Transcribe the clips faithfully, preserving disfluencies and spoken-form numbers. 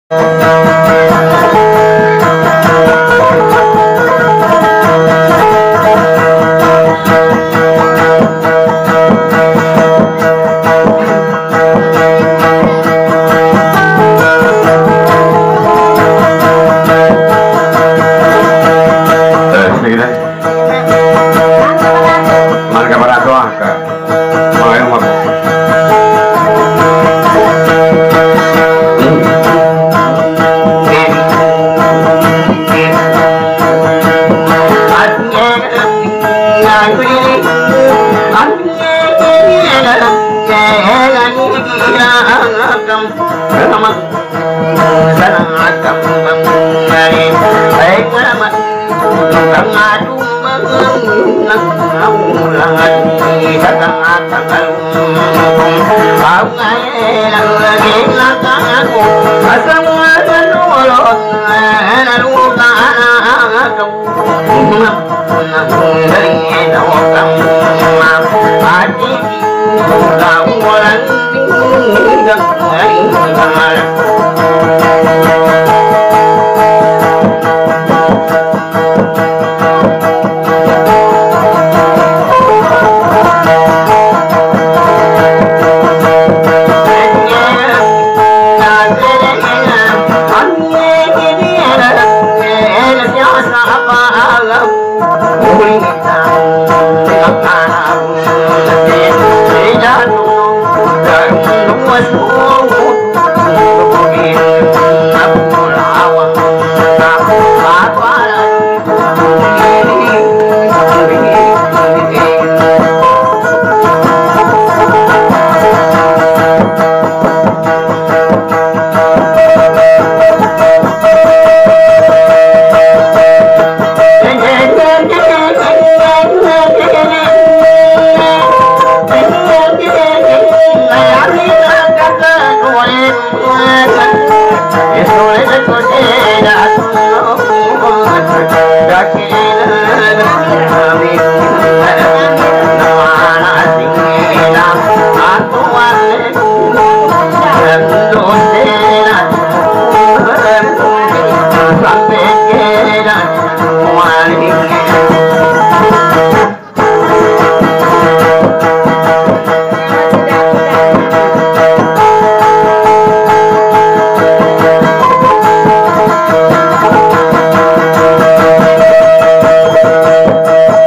Thank you.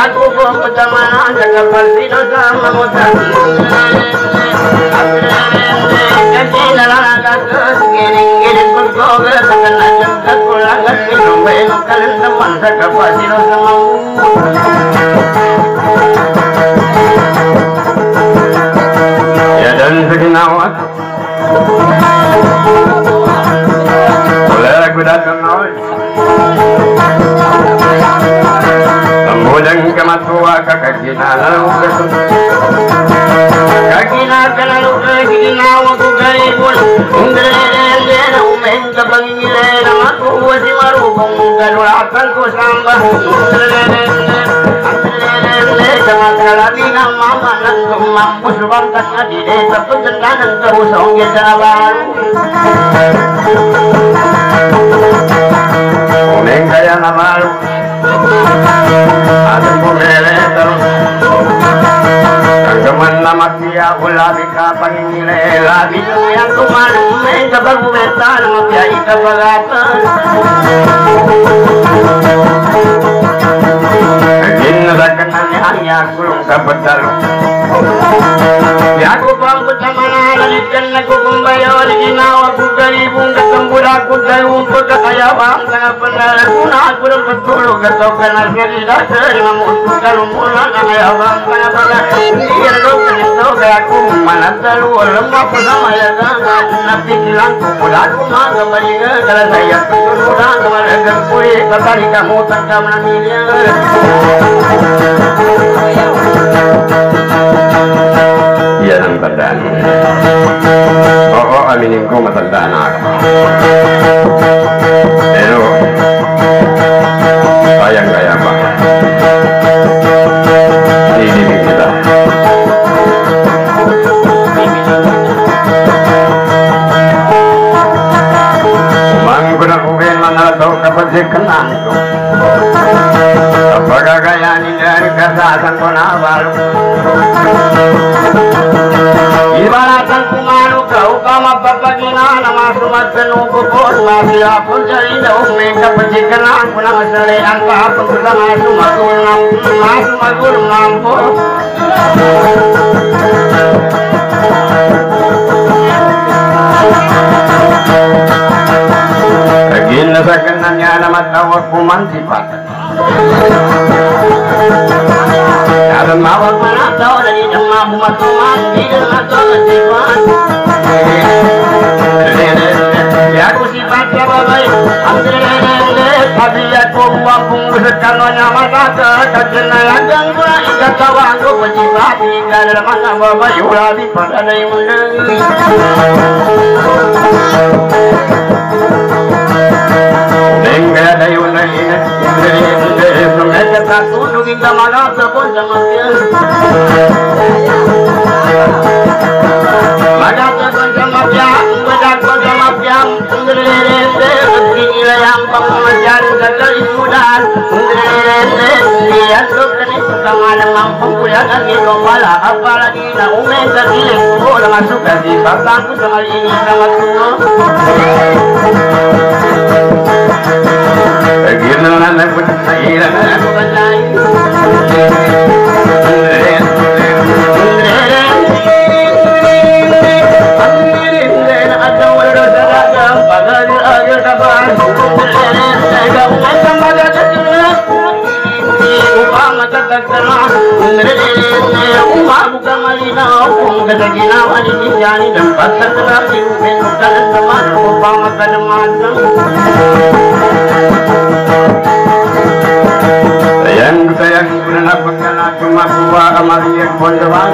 aku pun pertemanan jaga palsino sama mutan kasi nalalagas giling-giling pagkoga takan ajan kakulagas kinumbay ng kalandaman sa kapasino sama ya dan seginawat boleh lagu datang nawat Sambudan kamatua kakakinalau kesut Kakinakanau kakinawa kukaibun Undrelelena umen kapangilena Makuwa si marubong Kadulakan ko sambah Undrelelena Undrelelena Kamakalabi na mama Nang kumampus Bangkas na dide Sa pagkandanan Kahusong yasabar Umen kaya na malu Ating pumeletaw Kagaman na magsiya Ulabi ka pangingile Labi yung kumalumin Kapag bumenta na magsiya ikapagatan Ginadakan na niya Niya kulong kapatalo Yaku pang pagkamana Nalikan na kukumbayo Ginawa ko karibong Katambula ko tayo Pagkakayabang Tangapanala Kuna ako ng patulog Ito ka na salida Sari mamuto Kalumula Nangayabang Tangapanala Iyalo ka nito Kaya kung manatalo Alam ako sa mayagang Napikilan ko Mula ko magabaliga Kala saya Tutulan Kamalagang kuli Kakali kamutan ka manamilya Yan ang tandaan. Oo, aminin ko matandaan na ako. Pero, kayang-kaya pa. Iibig kita. Umanggo na kukin mga daw kapag sikanaan ko. Kapag kakayanin dari kasasan ko na balo. Ibaratan kumano kau kama papagina na masumat kanuko ko masya pun jari daw may kapagikanan ko na masalian pa pun sa masumagul ng masumagul ng po Kagin na sa kanan niya na matawag pumansipat Karon mawag manataw na di na mabumatuman di na matawag Ya aku sifat sa babay ang dinilele pabiyat ko buwapong gusakan mo niya matata kaginayagang mo na ikatawang ko pagsifat hingga naman ang babay ulabi palalay mo lang Nengga dayo na inat Nengga tatulog hingga malasa po sa magyan Malasa po sa magyan Madag po sa magyan Nengga Pagkinilayang pangmasyal sa kalimutan Nengga Liyan ko kanito kamalamang pangkuyan Ang itong wala apalagi na umen sa kiling ko Lang asuka di batang ko sa malinis na matuwa Pagkino na nagpunta sa ilang ako balay Pagkinirin na atang wala sa ragang Pagkinirin sa bahan Ikaw ang magagasinap Upang matatagtara Umago ka malinaw Kung kataginawa ni Tisyani Dan pagtatara Iumin mo ka ng saman Upang makadamasan Sayang sayang ko na napagkala Tumakuha ka mariyag Bondawan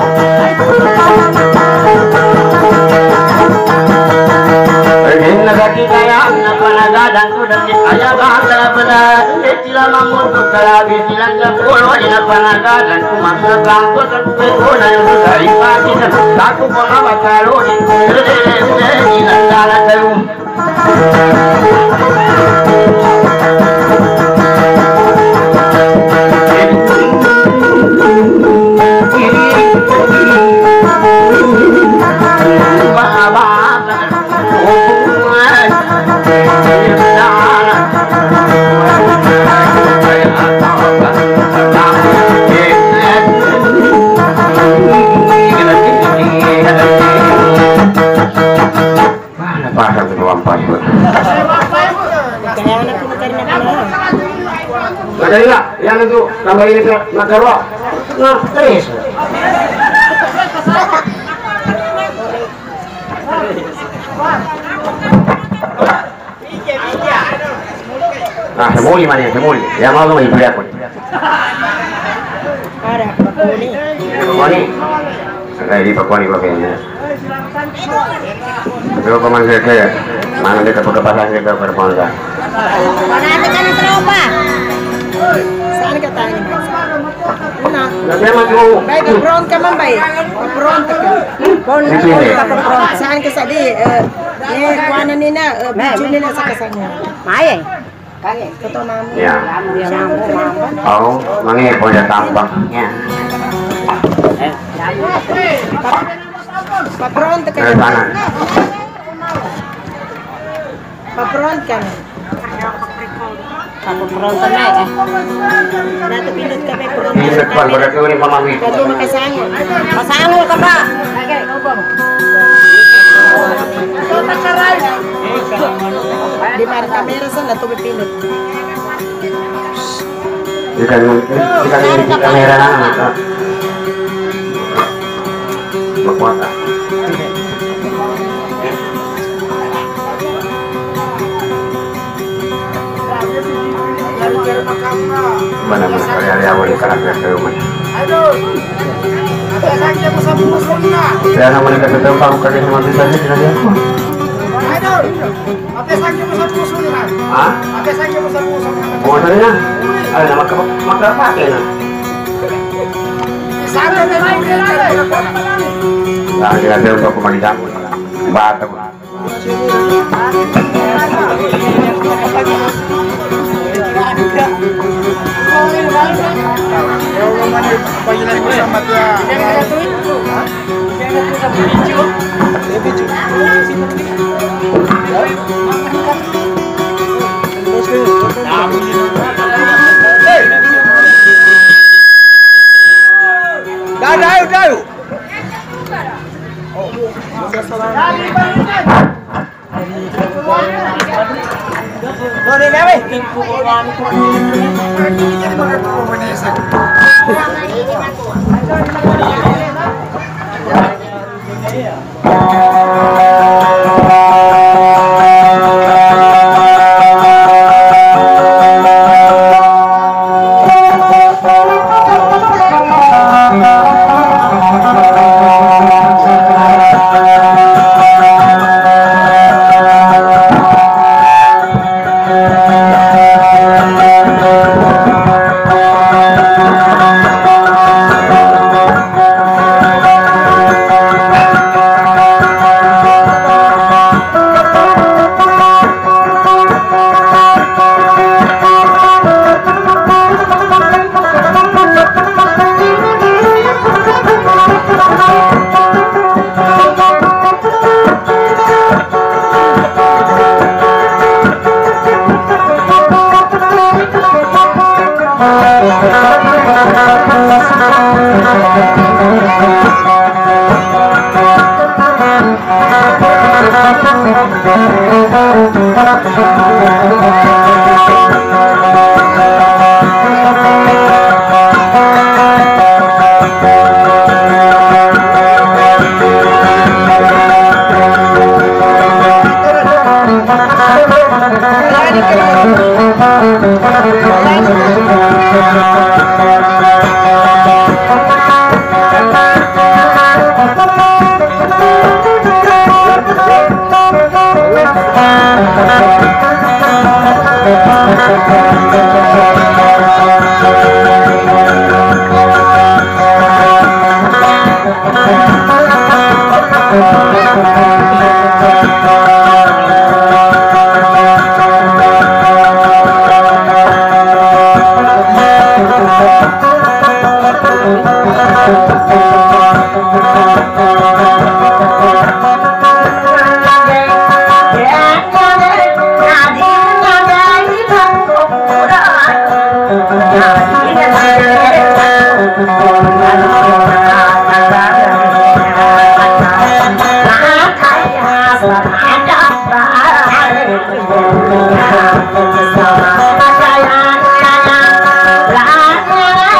Pagin nagkikayaan na panagadan ko Dan ayagaan talabadan Sila mamulog kalabi silang kapulo Di na panagadan ko Masakang ko sa kuko na yung sa ipati Sa sako pa nga matalo Di Di nagdala tayo tambah ini nagaro. Nah, terus. Nah, semuli mana semuli. Ya mau tuh ibu aku. Ada pakoni. Pakoni. Ada di pakoni pakainya. Yo paman saya mana dia kepada pasang kita berpangsa. Mana ada kan teropa? Saan ka tayo? Una. Nanti maju. Baik ka bron ka man bay. Bron ka. Bon ka bron. Saan ka sa di eh kuana nina bicu nina sa kasanya. Maye. Kage. Toto namu. Ya. Oh, mangi punya tambang. Ya. Papron ka. Papron ka. Ako pron ka na eh. Nato pinot ka may pron. Pinot pa, baga ko ni pamami. Kadi makasango. Masango ka ba? Kage, ubo. Di mar kamera sa nato pinot. Ikan ikan di kamera na ano. Magkuha. Mana mana kali awal karakter saya mana. Saya nama mereka tetap tahu kerja sama kita ni tidak dia. Ah? Oh saya. Ada nama kau maka pakai na. Nah, kita ada untuk kembali kamu. Batu. Dayo, dayo. Boleh gawe? Hãy subscribe cho kênh Ghiền Mì Gõ để không bỏ lỡ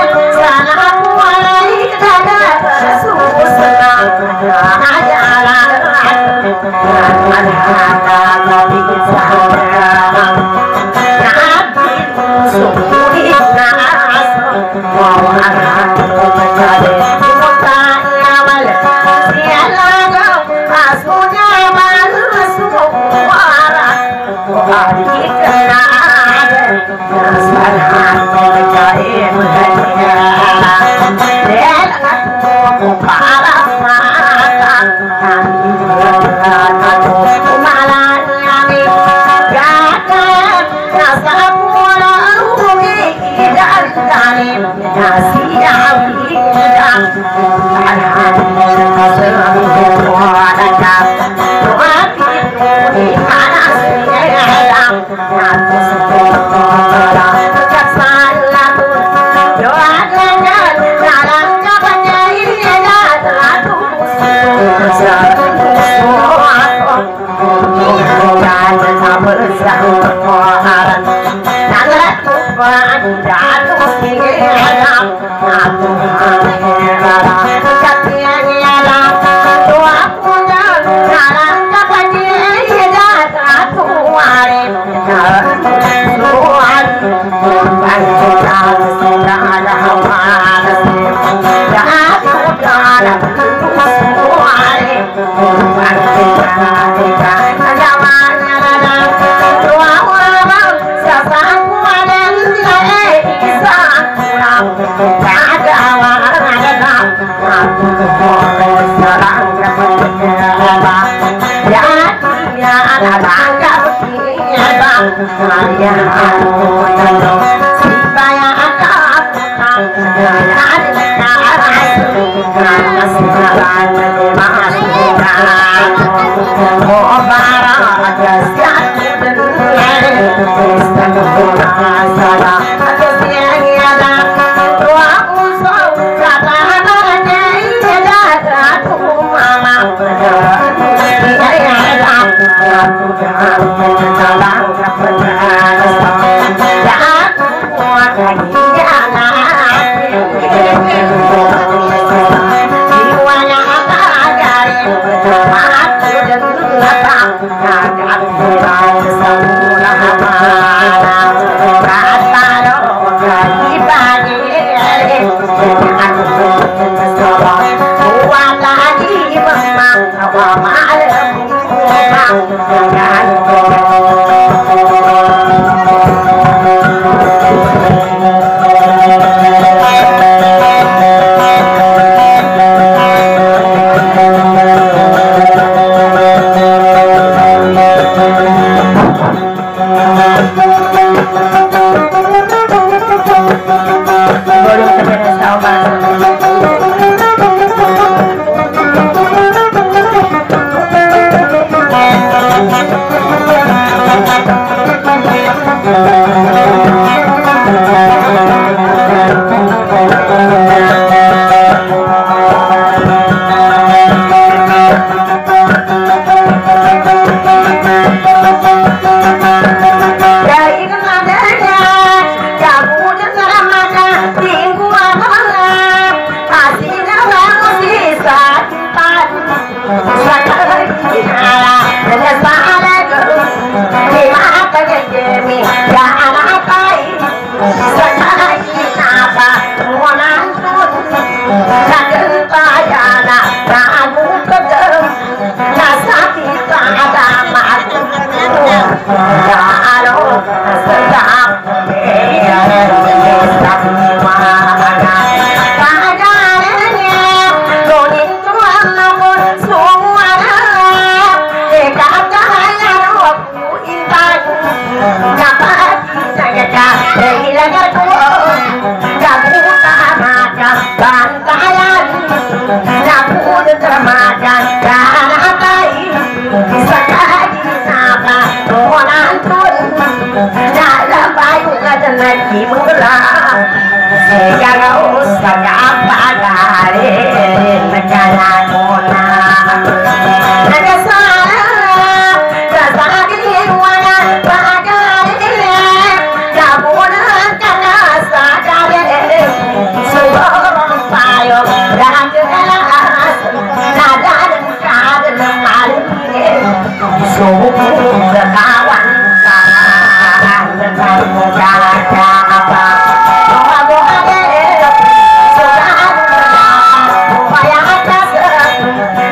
Apa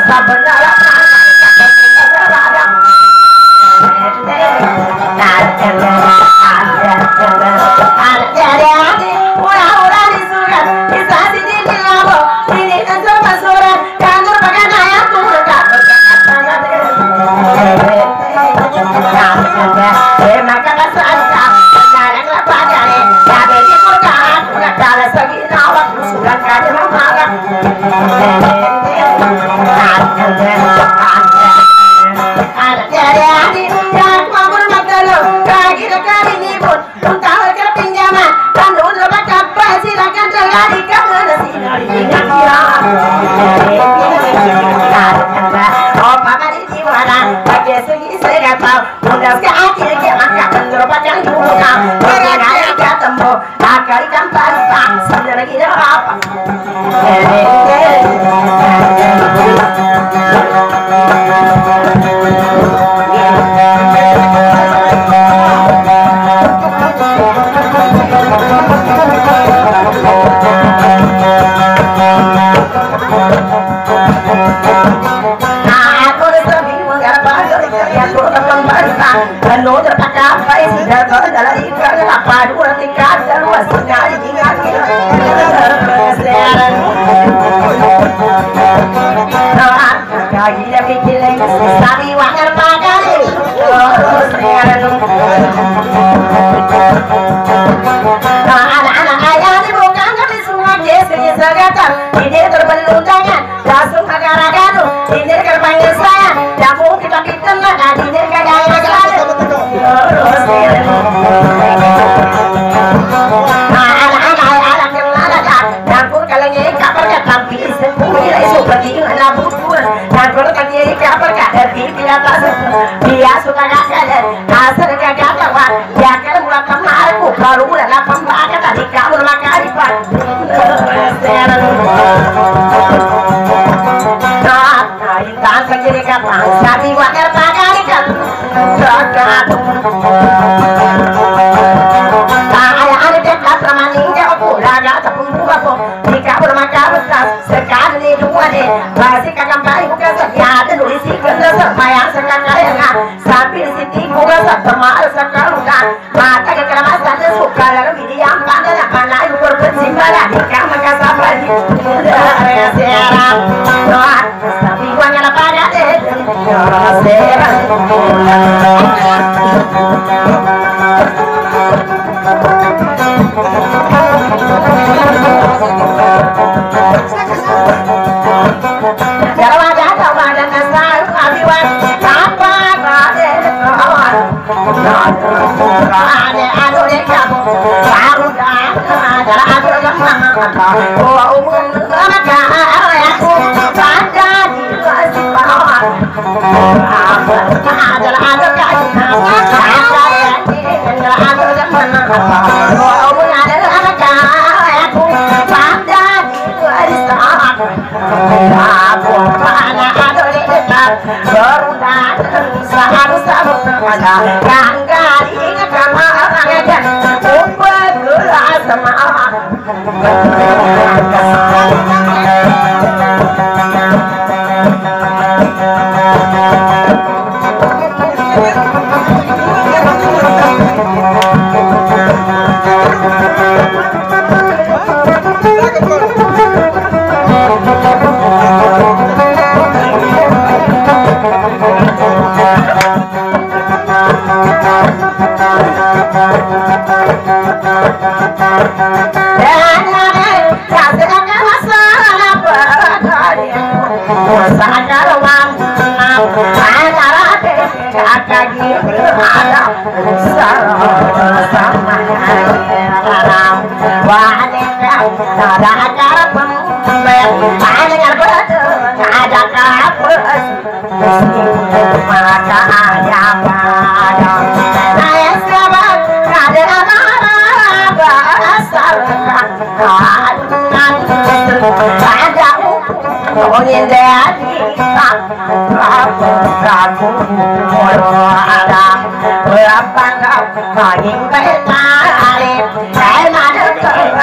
Hãy subscribe cho kênh Ghiền Mì Gõ để không bỏ lỡ những video hấp dẫn.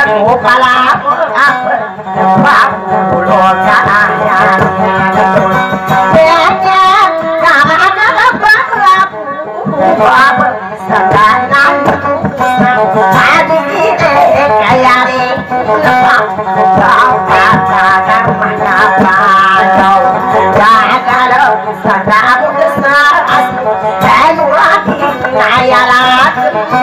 kepala apa tebak bulu kayan beda nama nama berapu apa sadanan tadi ini kayak ini lepas kau kata mana pandau dah kalau sadamu besar elu lagi ngayalat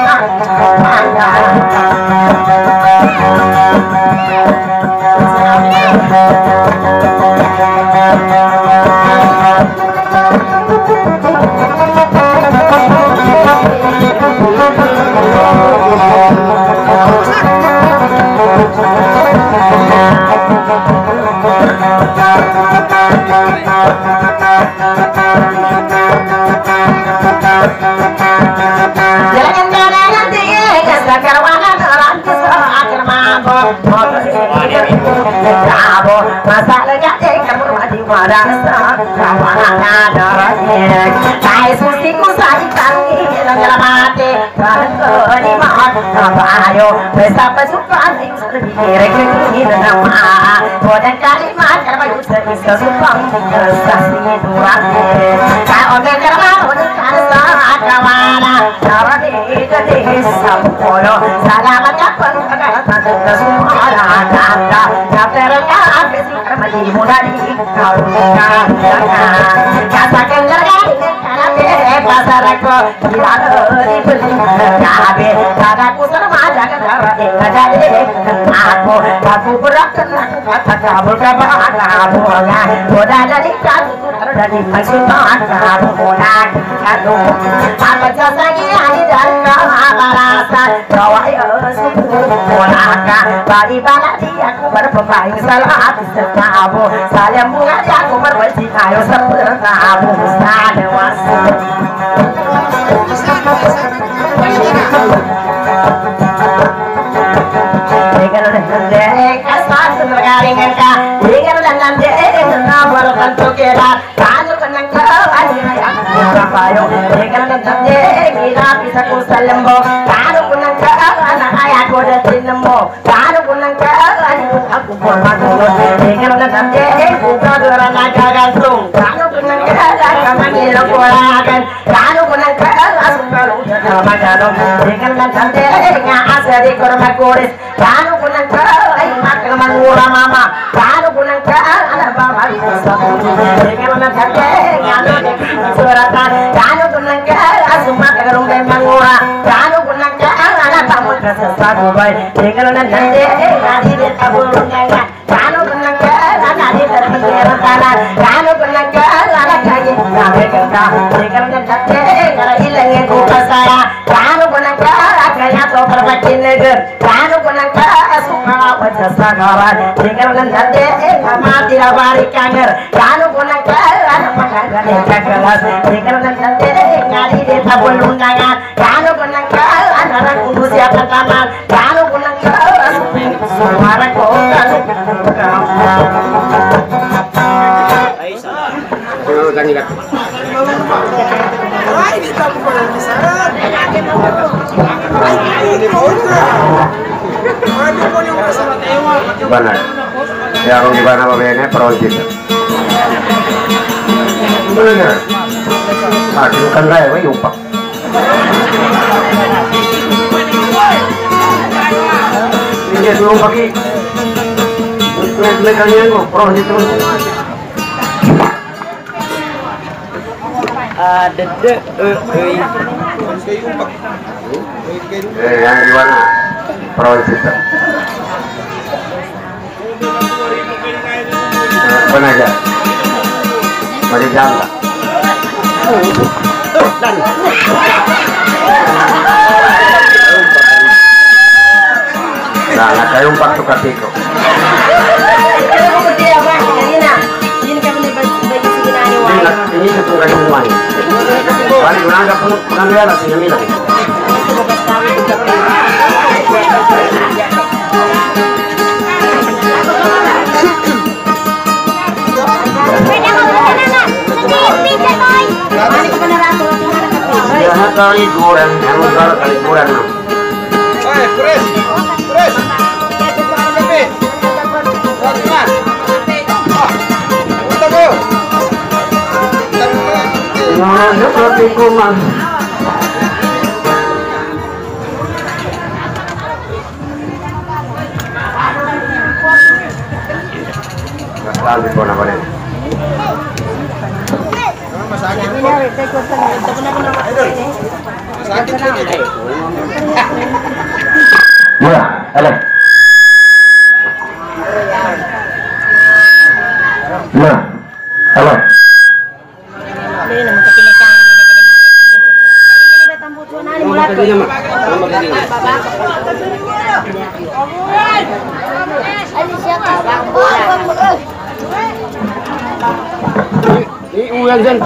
masalahnya kamu mati merasa kawanannya darahnya saya sustiku saya kami dalam mati kalau di mana ayo besar pesukan kira kira nama bodan kalimat kalau itu bisa supang sasi durang kalau mereka mau karena kawana darahnya jadi sampolo selamat kapan kata semua ada ternyata habis mati mudari kau jangan katakan lagi karena beri pasar aku tidak dibeli kabe kataku sama jangan darah jadi aku aku berakan kata kamu kabar kamu ya sudah jadi kamu terjadi maksudnya kamu mudah aduh apa lagi hari dan merasa bahwa Mulaka bagi baladi aku berpemain salah sekamu saya bunga aku berwajib ayo seperti kamu sana wasi dengan dek kasar tergaringan ka dengan dengan dek nabal kanto kira kamu kenang kau ayah kapayo dengan dengan dek kita bisa kusalembo kamu kenang kau anak ayah koda tinemo kamu kenang kau aku pun matur dengan dengan dek buka geran gagasung kamu kenang kau kamu nilo kolakan kamu kenang kau asal kalau sama jadong dengan dengan dek asari korma koris kamu kenang kau makan mangura mama kamu kenang kau anak bapa satu dengan dengan dek suratan kamu kenang kau asuma kerung mangura kamu kenang kau anak tamu sesatu baik dengan dengan dek ngadi di tabulnya kamu kenang kau anak di terpengaruh tanah kamu kenang kau anak lagi kamu kenang dengan dengan dek kalau hilangnya kupas saya kamu kenang kau akhirnya kau berbagi negeri kamu kenang kau wajah sagaran dengan dengan dek mati abari kanger kamu kenang kau anak makan dengan kelas dengan dengan dek ngadi di tabul undangan kamu kenang kau anak orang kudus yang pertama kamu kenang kau suara kau kamu Kalau tadi kan Gimana? Ya kalau gimana pemainnya project. Benar. Aduh kan lah ya, yupak. Ini dulu pakai. Ini kalian kok project terus. Ada deh, eh, yang di mana? Project. Mana aja? Bagi janda. Nah, nak kayu empat suka tiko. Ini setunggal semua ini. Balik unaga pun kami ada sini bilang. Jangan kali kurang, jangan kali kurang. Kures, kures. Assalamualaikum. Lagi pun apa nih? Ya, ada. Ya, halo. Ini uang kan?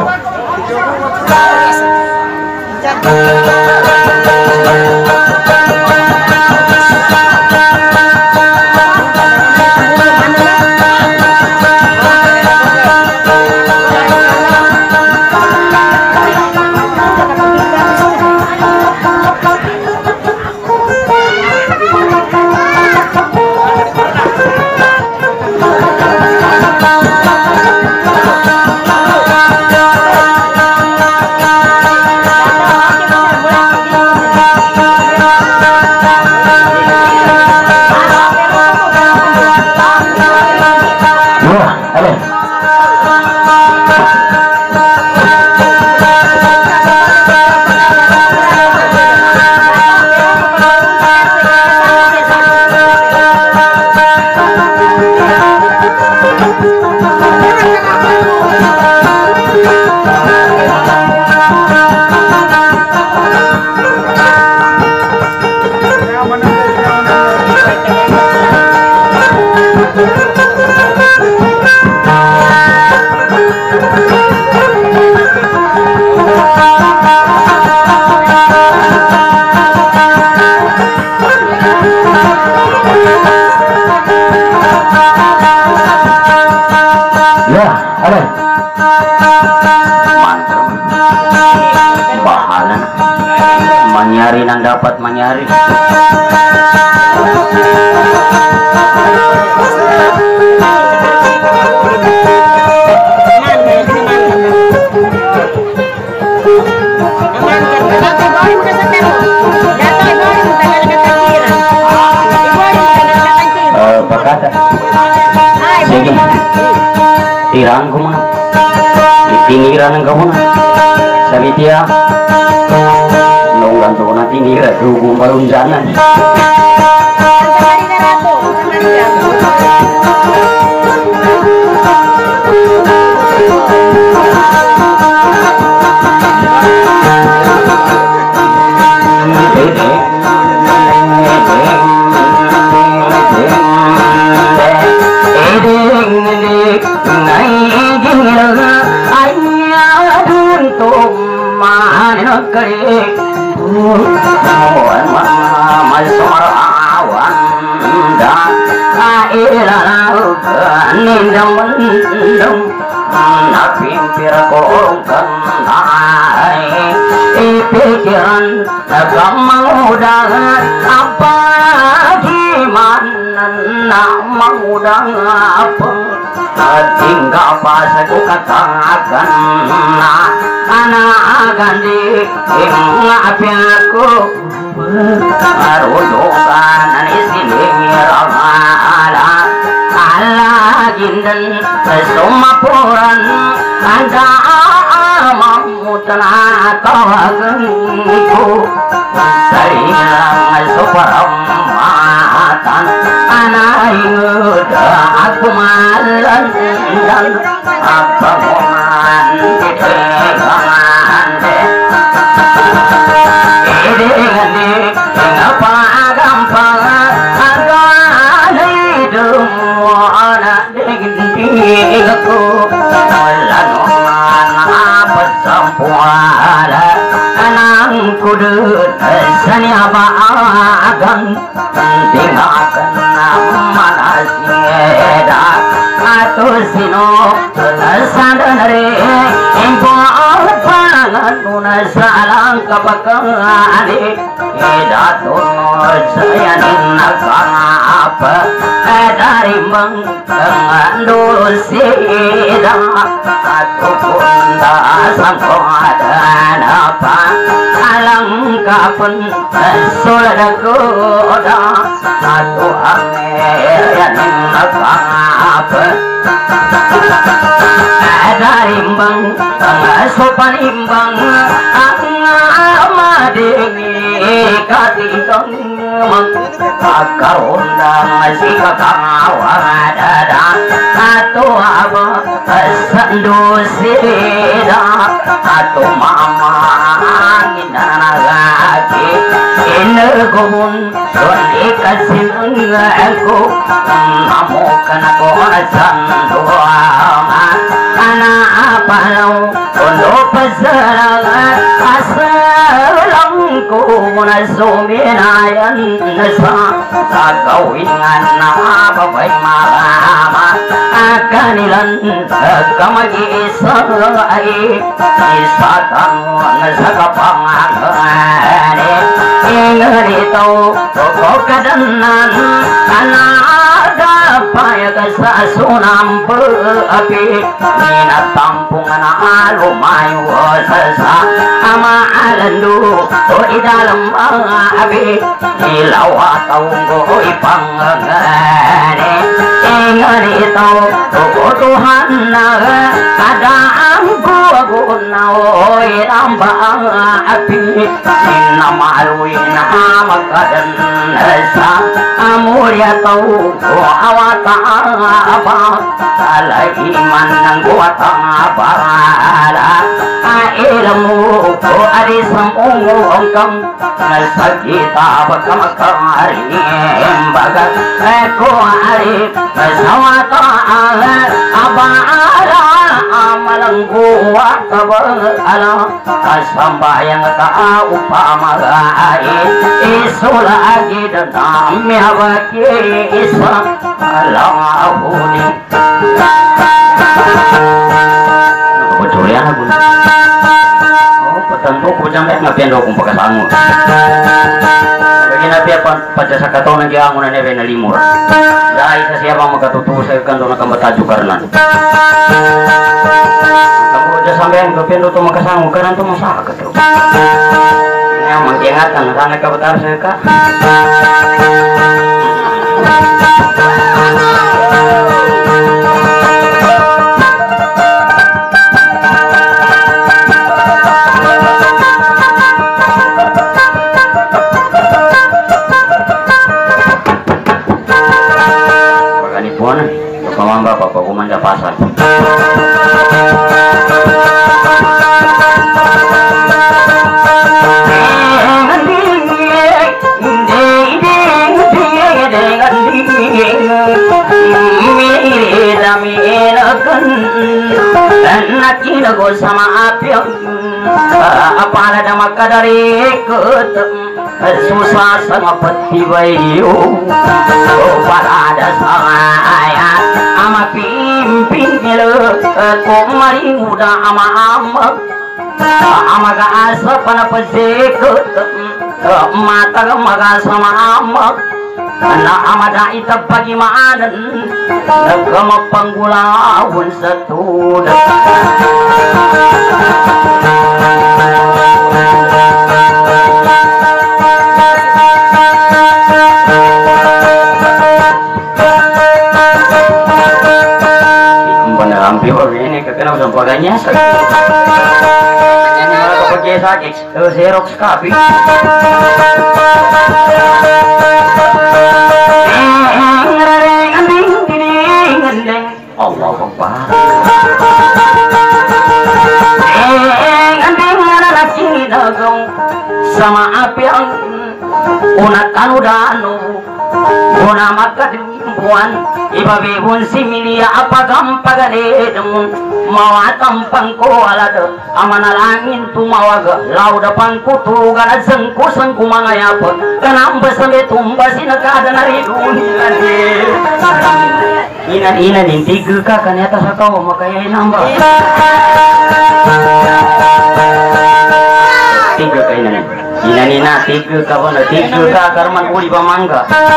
Manyari nang dapat manyari. Pakata. Sige. Tirang ko muna. Itiniran ng kamuna. Sabi tiya. Nunggang to na tinira. Dugong marunjangan. Pikiran agama udah apa gimana nama udah apa tinggal pas aku katakan anak gandhi ngapi aku arudokan sini ramala ala gindan sumapuran ada mamutna kawaganku saringan suparamatan anaing aku malan dan apa moman ditegangan ini kenapa gampang agak hidup anak dengkiku lalu apa sampuala anang kudut sanyaba agang tinggalkan manasida atau sino sadare empo pangan tunas salang kapakani Datun saya apa dari mengandung sida ataupun dasang kodan apa alangkah pun sudah goda satu amer yang apa dari bang sopan imbang amadini katikang akar undang si kakawada satu apa sendu sida satu mama nginanagaki inegubun doni kasih aku namukan aku sanduama ana apa lau untuk pesarangan asalangku munasuminayan nasa sagawingan na babay marama akanilan kamag-iisa ay isa kang nasa kapangangani inganito ko kadanan anagapayag sa sunang api ninatampung na lumayo sa amaalandu o idalam mga abi ilaw at ko ipangangani inganito tutuhan na kadaan ko na o irambang api sinamaluin na magkadan sa amurya tau o awatang abang alaiman ng guwatang abala ilmu ko arisang ungong nasagita pagkamakarim bagat ko ari sawatang abala amalang guwat kabala kasambayang kaupamagain isulagi danam yabaki isa alang ahuni kebetulan aku tentu ko jamay ngapian do kung pagkasango begini napi apa pada sakataw nang giangon na nebe na limur dahil sa siya bang magkatutuwa sa kanto na kambatadyo karnan kamu udah sampean ngapian do to magkasango karan to masaka to nga mag-ingatan sana ka batar sa ka pamamba papa kumanda pasar nakilago sama apiang apala na makadari kutem susah sama peti bayu parada saya ama pimpin nilo kumari muda ama ama ama ga asa pana pazekut mata ga maga sama ama na amada ita pagimaanan nagkamapangulawon sa tuda ini kekenal sampaganya ini malah pakai sakit xerox copy Allah Akbar sama api ang unakan udano una makadimbuan ibabibun similia apa gampaganedem mawatang pangko alado amanalangin tumawaga lauda pangkutu gana sengku sengku mangayapot kanamba sambe tumba sinakada nari dunia inan inan inti ka kanyata sa kau makaya inamba tiga kainan Ina nina tiga kawan tiga ka karman uli pamangga.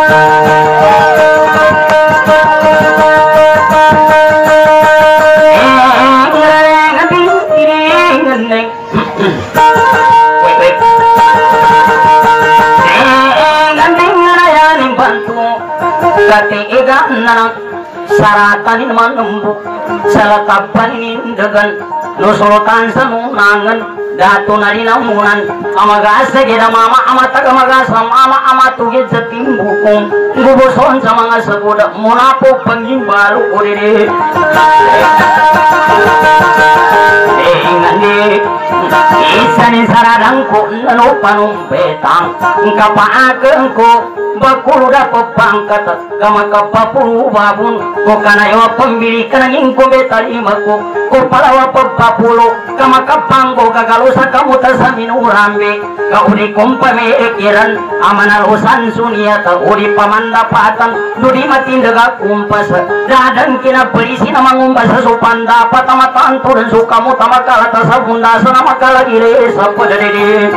Katiigan na saratanin manembuk salatapan nindagan nusulutan sa nunangan dato na rinamunan amagasa gina mama amataga magasa mama amatugid sa timbukong gubuson sa mga saguda muna po pangimbalo ko rin ingani isa ni saradang ko nano panumpetang kapaagang ko bakuluda pepangkat kama kapapulu babun ko kanayo pembili kananging ko betalima ko ko palawa pepapulo kama kapanggo kagalo sa kamuta sa minurambe kauli kompame ekiran amanal usan sunyata uli pamandapatan dudi matindaga kumpas dadang kina polisi na mangumpas sa supanda patamataan turun sukamu tamakalata sa bunda sa namakalagire sa padadidi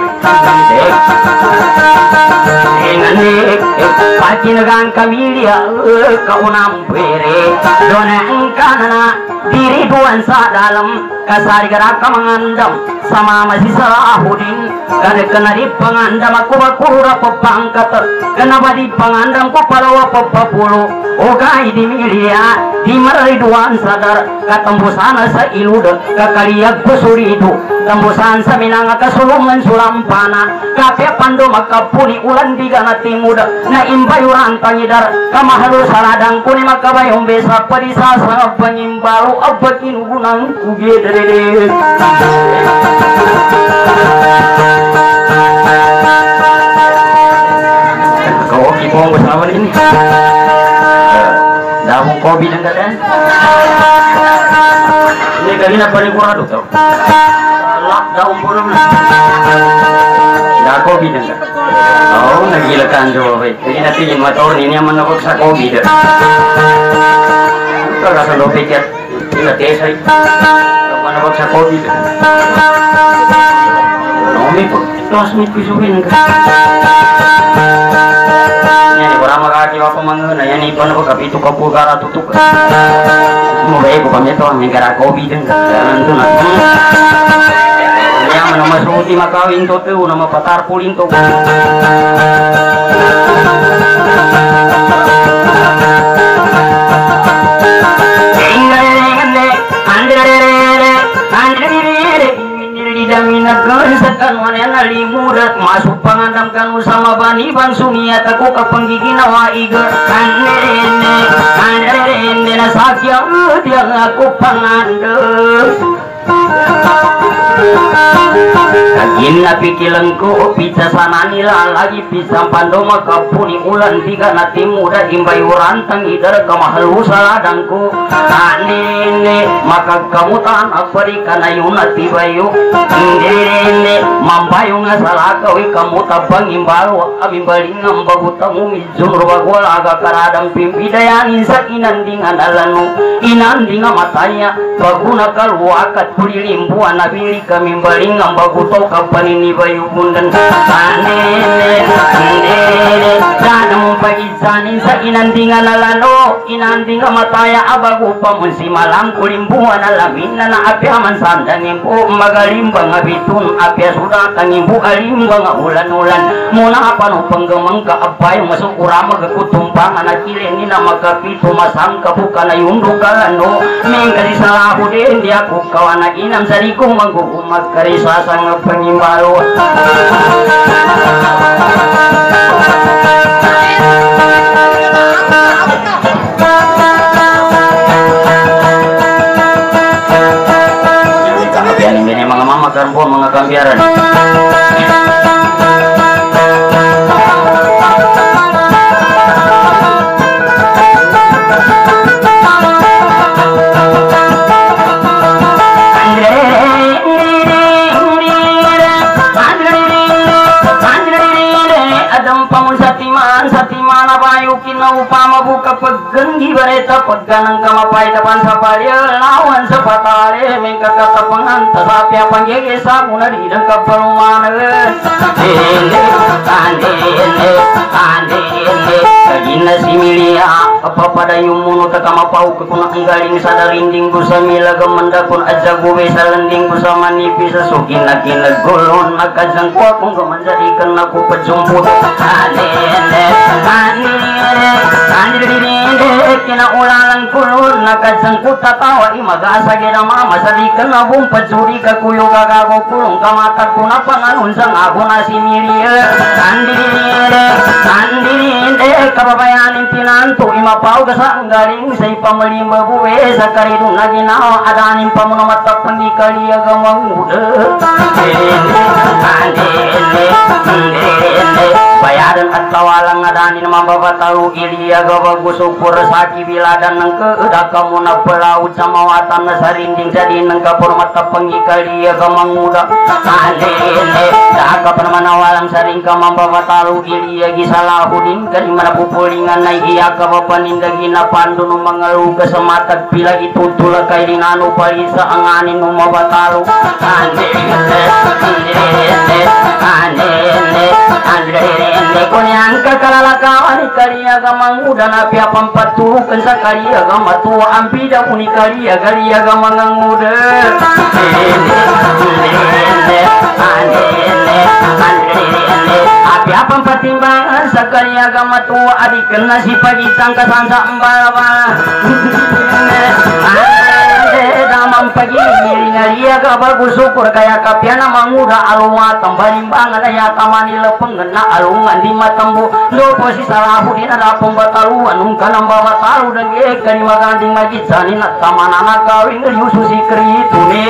ingani paginagang kamilya kaunang pere donang kanana diri duan sa dalam kasari gerak mengandam sama masih salahudin kada kena di pengandam aku bakura pepangkat kenapa di pengandam ku palawa pepapulu okai di milia di meriduan sadar katembusana sa iluda kakaliag kusuridu tembusan sa minanga kasulungan sulampana kape pando makapuni ulan diga na timuda na imbayuran tangidar kamahalu saradang kuni makabayong besa padisa sa pangimbalu abakin ugunang kugedere kau kipong bersama ini daun kopi dan keadaan ini kali nak paling kurang tau lah daun pun dah kopi dan oh nak gilakan coba jadi nanti yang motor ini yang mana paksa kopi dah kau rasa lo pikir ini tes saya mana paksa kopi dah nomi tos mi pisuin kan orang makaki apa mangena yani pun aku kapi tu kapu gara tutuk mau baik aku kami tu angin gara kopi dengan tu nak yang nama suti makawin tu tu nama patar pulin tu Daminakan sekan wanena limurat masuk pangandamkan sama bani bang sunia taku kapenggigi nawa iga kanene kanene na sakya dia ngaku pangandam kagin na pikilangko pizza sana nila lagi pisang pando makapuni ulan tiga nati muda imbay urantang idar kamahalu saladangko kanene maka kamu tan akbari kanayu nati bayu ndirene mambayu nga salakawi kamu tabang imbalu amimbaling ang bagutamu mizun rubagwal aga karadang pimpidayan sa inandingan alano inandingan matanya baguna kalwakat pulilimbuan nabili kami baling ang baguto kapanini bayu bundan kanene ndirene kanang pagisanin sa inandingan alano inandingan mataya abagu pamunsi malang kulimbuan alamin na naapi aman sandangin po magalimbang abitun apya sudah tangimbu alimbang ulan-ulan muna apano panggamang kaapay masuk urama kakutumpangan at kilin na magkapitu masang kabuka na yundukalano mingkali sa ako din di ako kawana inam sa likong magugumag karisa sa pangimbalo ini mga mama karbo mga kambiaran upama buka paggendi bareta ganang kamapay tapan sa palya lawan sa patali mingka katapangan tasapya panggigi sa kunari dan kapalumanan ende ande ende ande ende kagina similia apa pada yumuno takamapau kekuna enggaling sadarinding gusamila gamandakun aja gue salending gusama nipis sesukina kina golon makajang kuat kung gamanjadikan aku pejumput ande ende ande ande ande kina ulalang kulun nakajang kutatawa imagasa gina mama sadikan abung pecuri kakuyo gagago kulung kamatat kuna panganun sang aku nasi milia ande ande ande ande kababayanin tinanto imapau kasang galing sa ipamalima buwe sa karidong naginawa adanin pa mo na matapan di kaliyaga manguda bayaran at tawalang adanin mambabataru iliyaga bagusupur sa kibiladan ng keedaka mo na palaud sa mawatan na sarinding sa din ng kapur matapang ikaliyaga manguda daka pa naman nawalang saring ka mambabataru iliyagi sa lahudin kani manapupulingan na iya ka mapanindagi na pando ng mga luga sa matag pila itutula kay rinano palisa ang anin ng mabatalo ande ande ande ande ande ande kunyang kakalakawan ikaliyaga manguda na piapang paturukan sa kaliyaga matua ang bida unikaliyaga liyaga mga nguda ande ande ande ande api apang pertimbangan sekali agama tua adik kena si pagitang kasansa embal-embal damang pagi ngaria ka bagus syukur kaya kapiana manguda alunga tambalimbangan ya tamani lepeng ngena alungan di matambu lo posi salahu dina da pembataluan ung kana bawatalu dage kani maganding magitsani na tamanana kawin yusu si kritu ne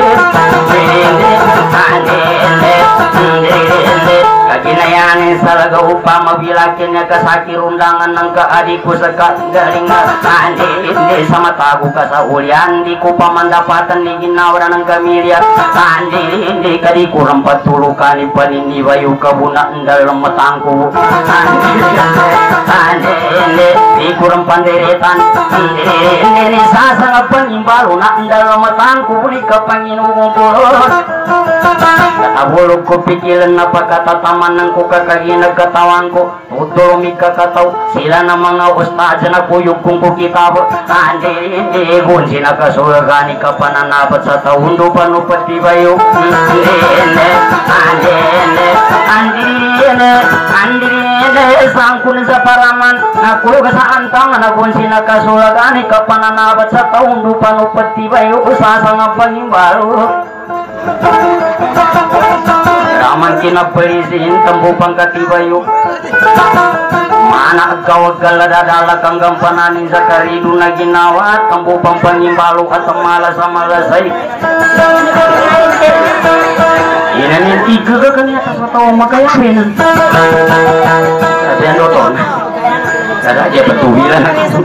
kaginayanin salaga upama bilakinnya kasaki rundangan ng kaadiku sekat galing andi indi sama tagu kasaulian di ku pamandapatan di ginawra ng kamilya andi indi kadiku rempat tulu kali panini bayu kabuna dalam matangku andi andi indi di kurang panderetan andi indi ni sasang penimbalu nak dalam matangku ni kapanginu ngumpul abulog ko pikilan na pagkatataman ng kukakagina katawan ko utol mikakataw sila na mga ustad na kuyog kong kukitabo andi hindi gunsi na kasulagani ka pananabat sa taundo panupat di bayo andi hindi andi hindi andi hindi andi hindi sangkun sa paraman na kuyog sa antang na gunsi na kasulagani ka pananabat sa taundo panupat di bayo usasa nga pangimbalo raman kinapalisin tembu pangkatibayo mana agawag galadadala kang gampananin sa karido na ginawa tembu pangpangimbalo at mala sa malasay inanin tiga ka kanya sa tao magkayamin kasi ano to kada aja betuwilan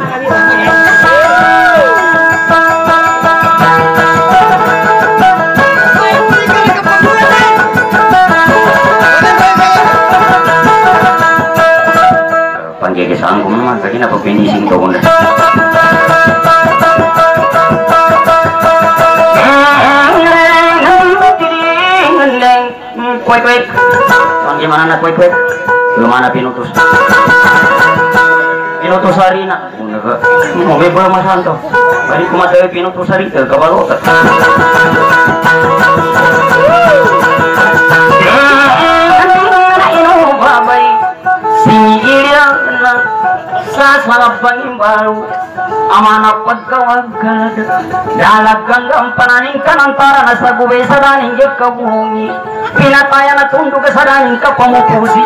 panggil sanggup mah tadi napa finishing to onda kuat kuat panggil mana nak kuat kuat belum mana pinutus pinutus harina mau bebel mas santo bari kumadewe pinutus hari ke kabalota sas malam pangimbalo amanap pagkawagad dalagang gampananing kanantara na sa gube sa daning kabungi pinataya na tundo ka sa daning kapamupusi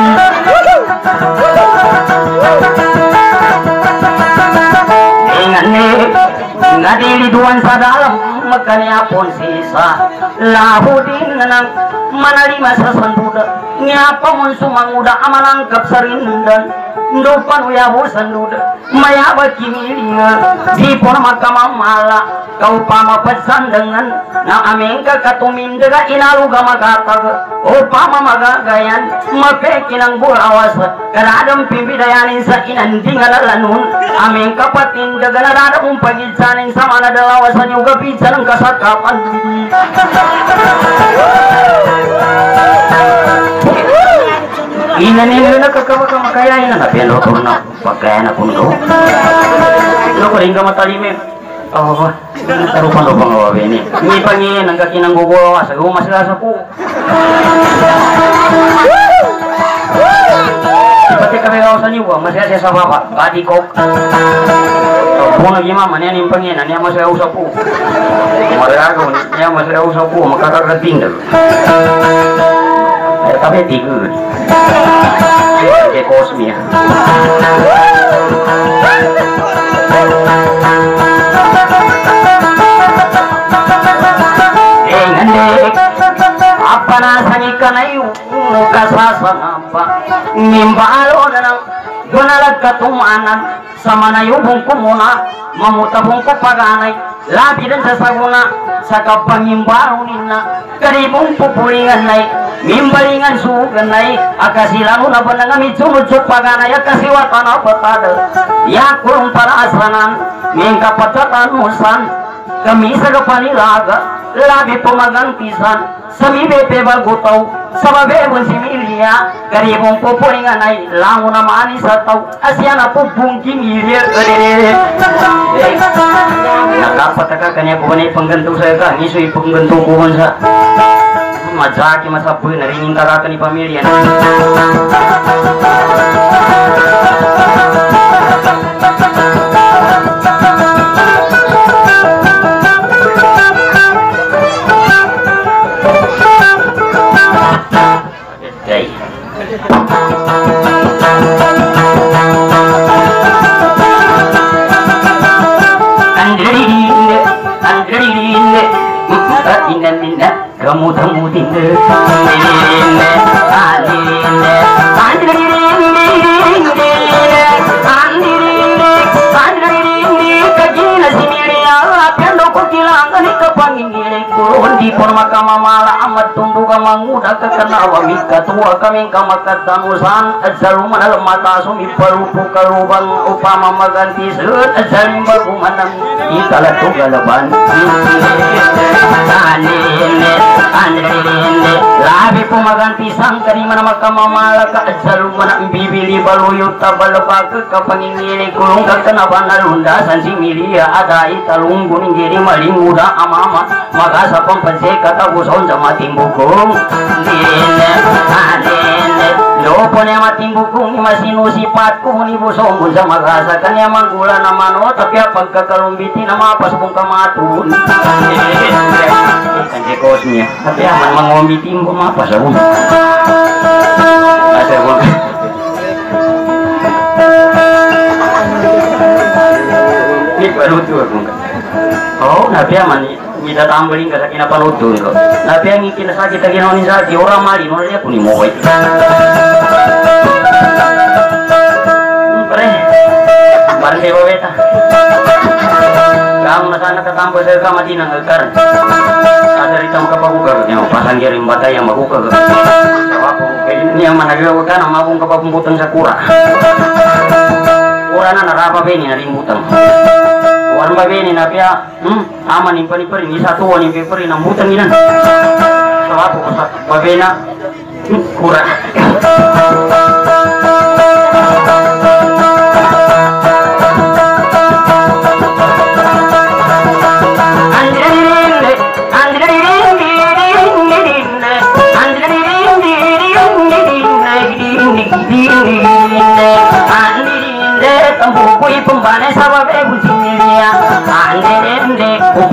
ingan ni ngadiliduan sa dalam magkaniapon sisa lahu din ng manalima sa sanduda ngapa mon sumanguda amanangkap sa rindan Ndupan uya bosan duda maya bakimilinga di pon makama mala kau pama pesan dengan na amengka katumindega inaluga makataga upama magagayan mapekinang burawas karadam pimpidayanin sa inandingalanun amengka patindaga narada umpagitsanin sa mana dalawasan yung gapitsan ng kasakapan ina nila na kakawaka makaya ina na piano to na pagkaya na puno no ko ringa matalimin oh ba tarupan do pangawa ini ni pangin ang kakinang gugo sa gumas sa ko pati kami kawasan niyo masaya sa baba badi ko puno gimana niya ni pangin niya masaya usap po magagaw niya masaya usap po makakarating eh tapi tigur kayak kosmi ya eh ngandek apa nasani kanayu muka sasa ngapa nimbalo nanang gunalag katumanan sama nayu bungku muna mamuta bungku paganay labi dan sasaguna sa kapangimbaron nina karibong pupulingan nay mimbalingan suganay akasilang na ba nga mitsunod-sud paganay akasiwatan na patada yakulong para asanan ming kapatatanusan kami sa kapanilaga labi pumagantisan sa mibepe bagutaw sa babebon si Milia karibong pupulingan ay lango na maani sa taw asya na pupungking ilir nakapataka kanya ko na ipangganto sa ka niso ipangganto ko sa majaki masapoy na rin yung karaka ni pamilya kamu temu tindak aline aline andiring andiring andiring kajina similia pendo kukilangan kapangingile kurun di pon makama mala amat tumbuh kamanguda kekanawa mika tua kami kamakatanusan azaluman lemata sumi parupu kalubang upama maganti seut azalim bagumanam itala tugalaban aline andiring labi pumaganti sangkari mana makama mala ka azaluman bibili baluyo tabalabag kapangingile kurung kakanaban alundasan similia ada italunggu ninggiri malinguda amama magasa pampanse kataguson sa mating bukong dine adine lopo niya mating bukong masinusipat ko ni busong sa magasa kanya manggula naman o tapi pagkakalumbiti na mapas kong kamatun kanji kosnya tapi aman mangombitin ko mapas ako asal ko ini baru tuh aku oh nabi aman kita tambalin ka sa kinapalutun ko nabi ang ikinasakit na ginawanin sa akin orang mali nung niya kunin mo ko pre parang kayo baweta kamu na sana katambal sa kamati ng agkaran ada rita makapaguga niya pasang giring batay ang maguga sa wapo niya managawa ka na mabong kapapumbutan sa kura kura na narapa beni na rimbutan warung babeni na pia hmm aman impan ipari ni satu wan impi pari na mutang inan sawapo sa babena kura pembane sababe businya ande ande upa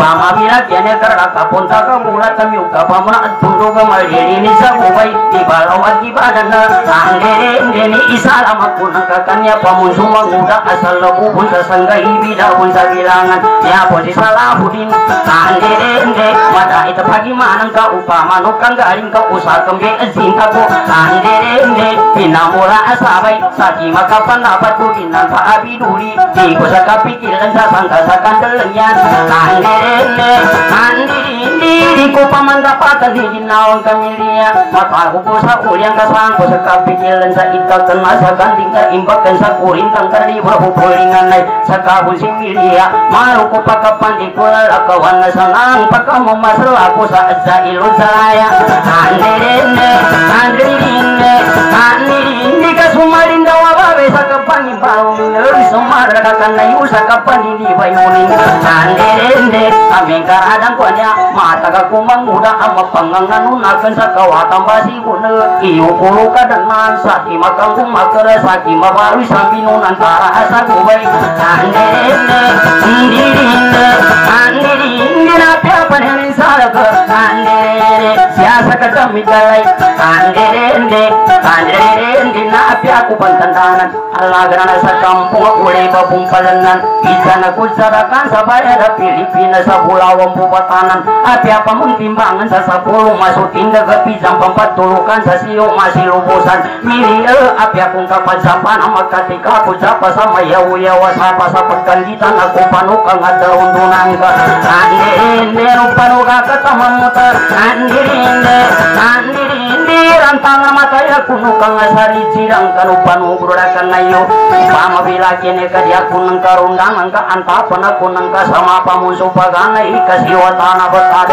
Pama bila kene karena kapon taka mula kami uka pamana tundu gamal ini sa ubay di balaw at ibadan na ande deni isalam ako ng kakanya pamun sumanguda asal labubon sa sanggay bidawon sa bilangan ya po si salabudin ande ende mada ita pagimanang ka upama no kang galing ka usa kang beazin ako ande ende pinamula asabay sa di makapandapat ko ginan paabiduli di ko sa kapikiran sa sangka sa kandalan yan ande ende ande di ko pamandapatan di ginawang kamilya matago ko sa ulyang kasang ko sa kapikiran sa itakan sa ganding ka imbakan sa kurintang kaliwa hupulingan ay sa kahon si milya maro ko pagkapandi ko lalakawan na sanang pagkamamasala ko sa adsa ilod sa laya andirinde andirinde andirinde ka sumarin daw ababe sa kapangibawang nari sumaradakan na yu sa kapanginibayunin andirinde aming karadang ko niya mataga kumanguda ang mapanganganunakan sa kawatang basi ko na iyo puro kadanan sa di makangkong makara sa di mabaroy sa binunan para sa gubay andirinde andirinde andirinde na piyapanin sa laga andirinde siya sa kadamigalay andirinde andirinde na piyaku pantandanan alaga na sa kampung ulay babong palanan isa na kutsarakan sa bayan na Pilipinas sa Bulawang Bubatanan at piapa mong timbangan sa sapulong masutin daga pisang pampatulukan sa siyong masilubusan mili apya kung kapansapan ang magkatika ko sa pasamayaw-yawa sa pasapagkanditan ako panukang at daundunan ka andirinde nung panuka katamamutar andirinde andirinde rantang na mataya kunukang asarit silang kanupanugurakan na iyo pamabilakin e kadi ako ng karundangan ka antapan ako ng kasama pamuso paganay kasiwatan na batade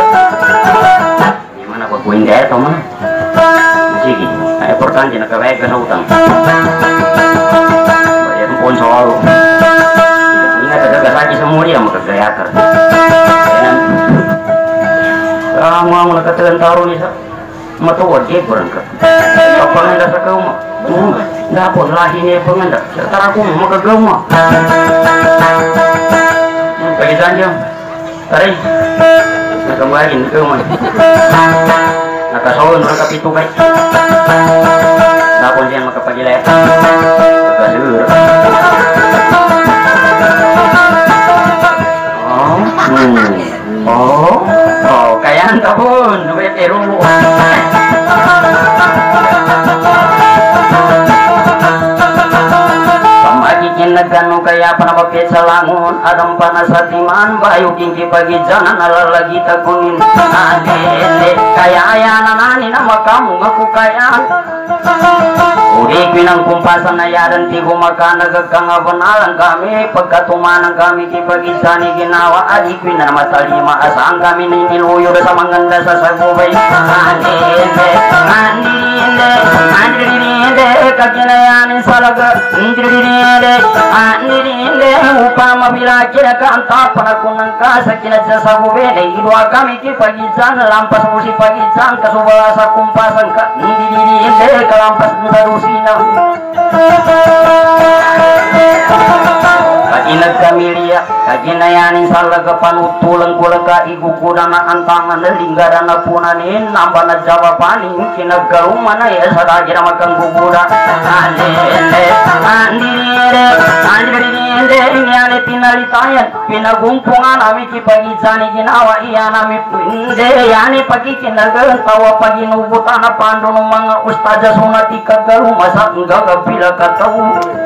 gimana kok gue enggak ya teman sige ay importante na kaway ka sa utang bayar pun soal ingat ada gasaki semua dia makagayakar kamu ang nakatagan taro ni sa matuwad eh kurang ka kapanganda sa kauma dapon lahi niya panganda tara ko makagama pagitan jam taray nakambahin ka man nakasawon mga kapito kay dapon siya makapagilay nakasur oh hmm oh oh kayaan tapon nabay pero nagano kaya panapapit sa langon adang panasatiman bayo kingki pagidjanan alalagi tagunin alele kaya ayanan ani na makamu ngaku kayaan udik pinang kumpasan na yaran ti kumaka nagagkangabanalan kami pagkatumanan kami ti pagidjani ginawa adik pinan matalima asaan kami niniluyo sa manganda sa sagubay alele andile andile kaginayanin salaga andile andirinde upama bila kira ka antapa na kunang ka sa kinadya sa bubene idwa kami ki pagijan lampas musi pagijan kasubala sa kumpasan ka andirinde kalampas sa rusina kaginag kamilia kaginayanin salaga panutulang kulaga igugudan na antangan na linggaran na punanin namba na jawapanin kinagkaruman na iya sa kagira magkangguguda andirinde andirinde andirinde ingane pinalitayan pinagumpungan ami kipagijani ginawa iya nami pinde yani pagikinagan tawa paginubutan na pando ng mga ustadya sunati kagalu masa hanggang kapila kataw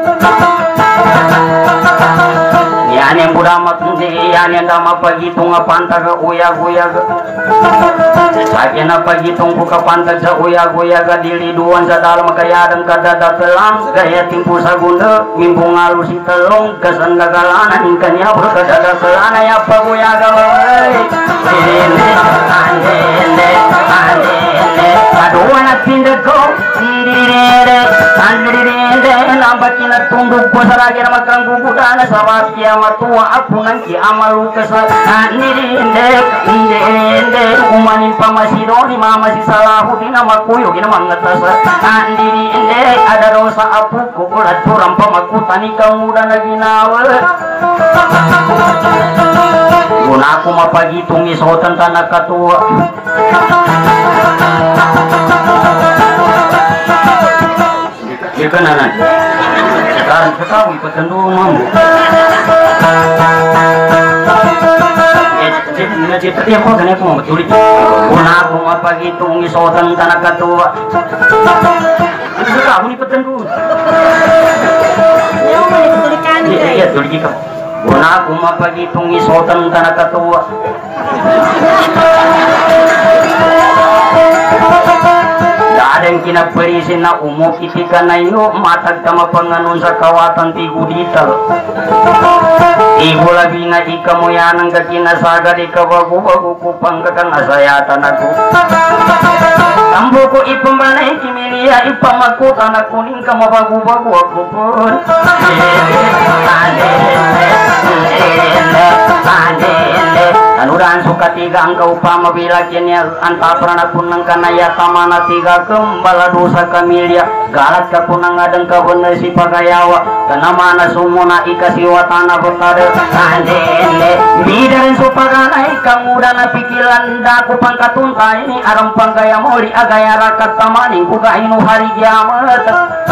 yan yang budamat hindi yan yang dama pagitong apantag uyag-uyag sakya na pagitong kukapantag sa uyag-uyag diliduan sa dalam kayadang kadadatelang gaya timpu sa gunda mimbong alu si telong kasandagalanan kanya berkadadakelana ya paguyag alay hindi andende andende aduan at pindako andende andende nampak kinat tunduk ko sa lagi na magkanggugudan sa wakya matua ako nang kiamalu kasal anirinde indende umanin pa masidoni mama si Salahuddin na makuyo ginamanggatas anirinde ada dosa apu ko kulat turang pamakutan ikaw muda na ginawa Guna aku mapagitung isotan tanah katua. Iya kan anak? Sekarang sekarang ikut tenduman. Ya cepat ya kok kan aku mau betul itu. Guna aku mapagitung isotan tanah katua. Sekarang ikut tenduman. Iya iya betul gitu. Guna aku mapagitung isotan tanah katua. Ada yang kina perisin na umuk itika na iyo matag kama panganon sa kawatan ti gudital. Ibu labi nga ika mo yan ang kakinasaga di kawagu-wagu kupang kakangasayatan ako. Tambo ko ipambalay kimiliya ipamakutan ako ning kamabagu-bagu ako pun. Anuran suka tiga engkau pamabilagyan niya antapran ako ng kanaya tama na tiga kembala dosa kamilya galat ka po nang adang ka bener si pagayawa kanama na sumuna ikasiwa tanah bertare andele bidaran supaganay kamuda na pikilan dako pangkatuntay ni aram panggaya moli agaya rakat tamaning kuga inu hari kiamat.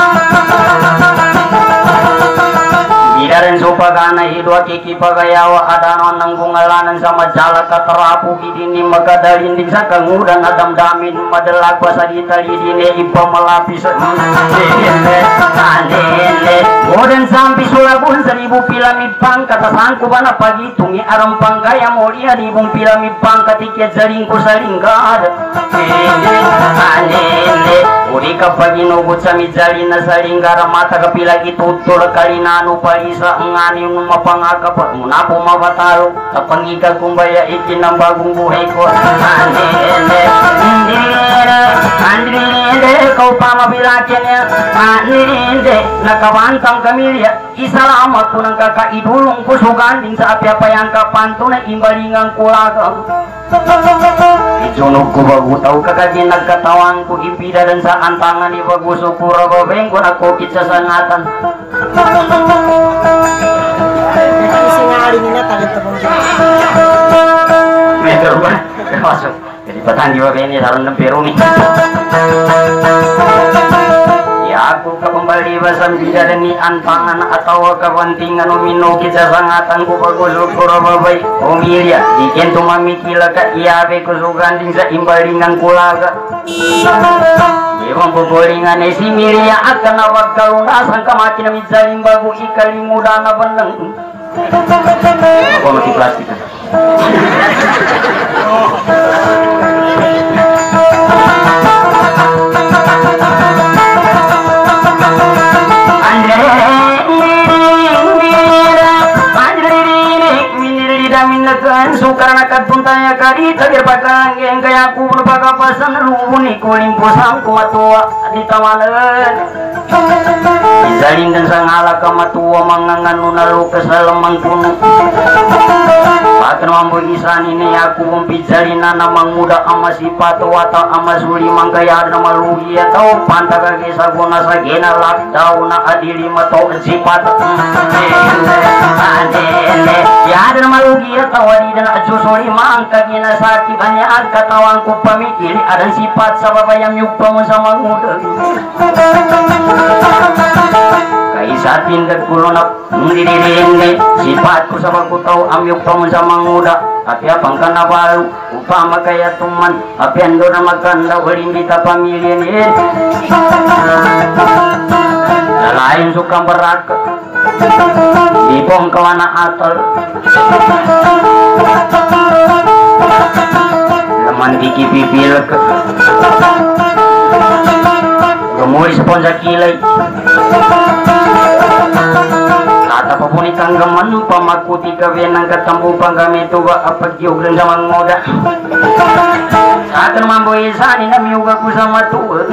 Bidaran supagana hidwa kiki pagayawa adanon ng bungalanan sa majala katerapu idini magadalinding sa kangudan adam damin madalag pa sa ditali dini ipamalapis anele moden sampi sulabun seribu pilamipang katasan ko ba na pagitungi aram panggaya moli haribong pilamipang katikya salingko salingkad anele uri kapag inugot sa midzali na salingkara mata kapilagi tutul kalinano pali sa ngani yung mapangaka pa muna po mabatalo sa pangikag kumbaya ikin ng bagong buhay ko andele andele andele kau pa mabilakyan niya andele nakabantang kamilya isalamat ko ng kakaidulong ko suganding sa apyapayang kapanto na imbalingang kulagang ijunog ko bago tau kakagin nagkatawan ko ibida dan sa antangan ni bago sukura babeng ko nakukit sa sangatan. Meter ba? Masuk. Jadi petang juga kayaknya sarang nemperu nih. Ya aku kembali basam bidan ni antangan atau kepentingan umino kita sangatan ku bagus syukur babai. Umilya diken tu mamikila ka iabe ku suganding sa imbalingan kulaga. Ibang pupulingan ay si Miria akan nawag kalunasan kamati na mitsaling bago ikalimuda na bandang. Ako mati plastik na. Sukar nakat puntanya kari tagir pakang yang kaya aku berpakapasan lubuni kuling pusang kumatua di tawanan dizaling dan sangala kamatua mangangan nalu kesalaman pun pakan mampu isan ini aku mempijalina namang muda ama sifat wata ama suli mangkaya nama lugi atau pantaka kisah guna sagena lakdau na adili matau sifat adele ya ada nama lugi atau adi dan asusuri mangka gina sakit banyak katawan ku pamikir ada sifat sababa yang nyupamu sama muda kaisatin dan kulonap ngiririnde sifatku sabab ku tahu amyuk pamu sama muda tapi apa kana baru upama kaya tuman api ando na maganda uling kita pamilya ni lain suka berak ibong kawana atol laman diki pipil ke gemuri seponsa kilay kata papuni tanggaman pamakuti kawenang katambu panggamit tuwa apagyog lang sa mga moda akan mamboy sani na miyuga ko sa matuwa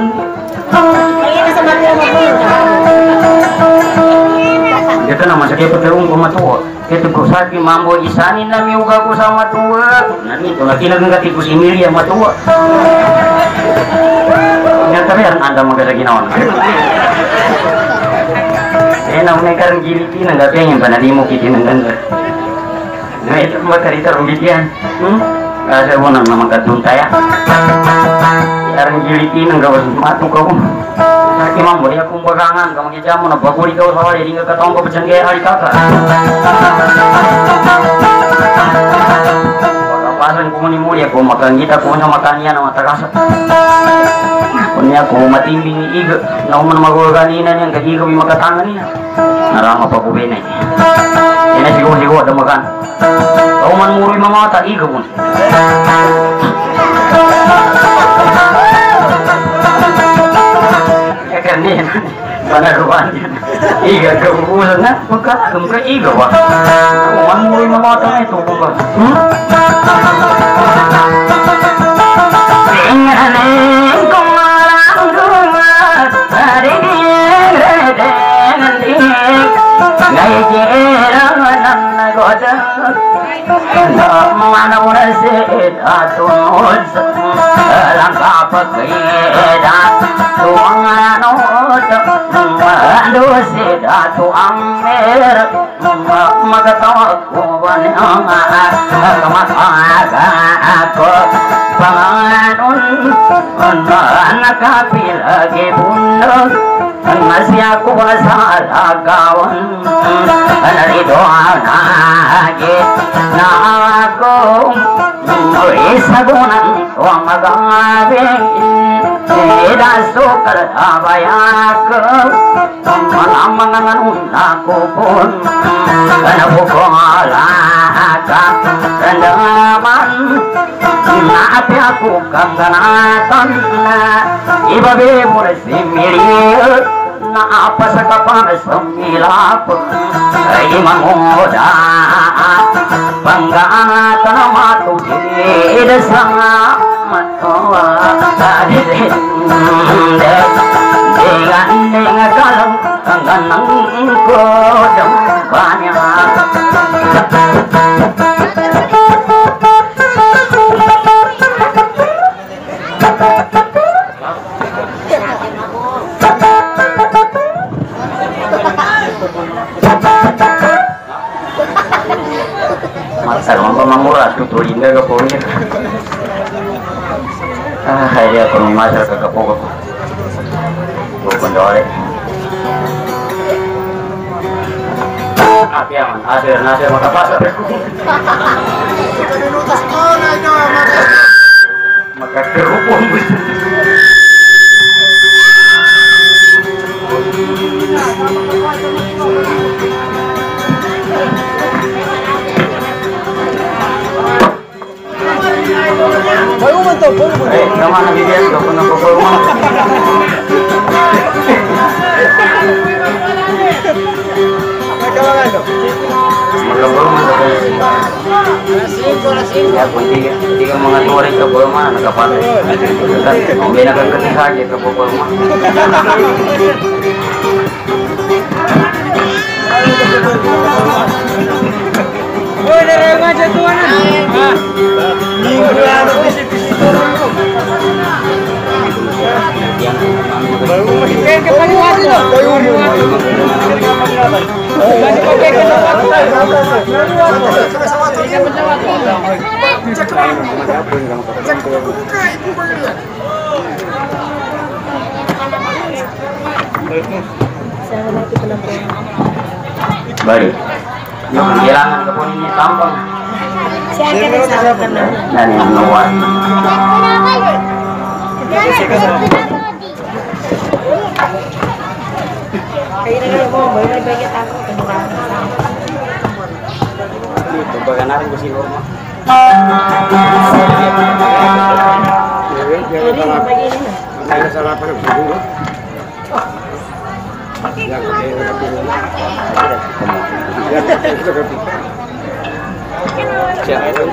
ito naman sa kipagkarong ko matuwa ito ko sa akin mamboy isani na miyuga ko sa matuwa nanito nakinagangati ko si Emilia matuwa nga tabihan anda mga sa ginawan eh na may karang giliti na gapengin pa na di mo kitin ng ganda Nah itu mbak cerita rugian. Hmm? Saya mau nama kadun saya. Sekarang jilitin enggak usah matu kamu. Sakit mah boleh aku pegangan kamu kita mau napa kuri kau soal jadi enggak ketemu pesan gaya hari kakak. Pasan ko ni muli ako makangita ko na makanya na matakasa. Kunya ko matimbing iga na man magorganina niyan kagiga bi makatangan niya. Narama pa ko benay. Ina sigo sigo ada makan. Kau man muri mamata iga pun. Ya kan ni. Mana ruan iga kebulan na maka kumka iga wa. Kau man muri mamata itu bukan. Mana mana sih atur langkah pekeda tuangan otak mandu sih atu amer magatawa ko banang kamat aku panganun anak kapil lagi bundok masih aku masalah kawan dari doa lagi na aku isa gunan tuang magangabing tidak sukar abayak malamang aku pun karena bukolaka rendaman napi aku kanganatan ibabe mursi milir na apa sakapan semilap iman muda banggaan tanamatu di sama matoa tadi dengan dengan kalam ganang kodam banyak. Masal mamamura tutulinda ka po niya. Ah, kaya ako nung masal ka po ko. Pupundole. Api aman, asir nasir makapasap. Maka terhubung. Baru mantu, baru mantu. Eh, kamu nak bikin kau pun nak bawa rumah. Macam mana tu? Maka bawa rumah. Ya, kunci tiga mengatur itu bawa rumah nak apa? Kan, bina kan ketika aja ke bawa rumah. Oh, dari macam tu mana? Ah, minggu lalu bisi-bisi turun. Baru pakai ke tadi waktu tu. Baru waktu. Tadi pakai ke Baik. Yang kehilangan kebun ini tampang. Siapa yang salah kena? Dan yang luar. Kayaknya mau boleh bagi aku kendaraan. Itu bagaimana yang bersih rumah? Jadi bagi ini. Ada salah apa nak dulu? Yang Siapa itu?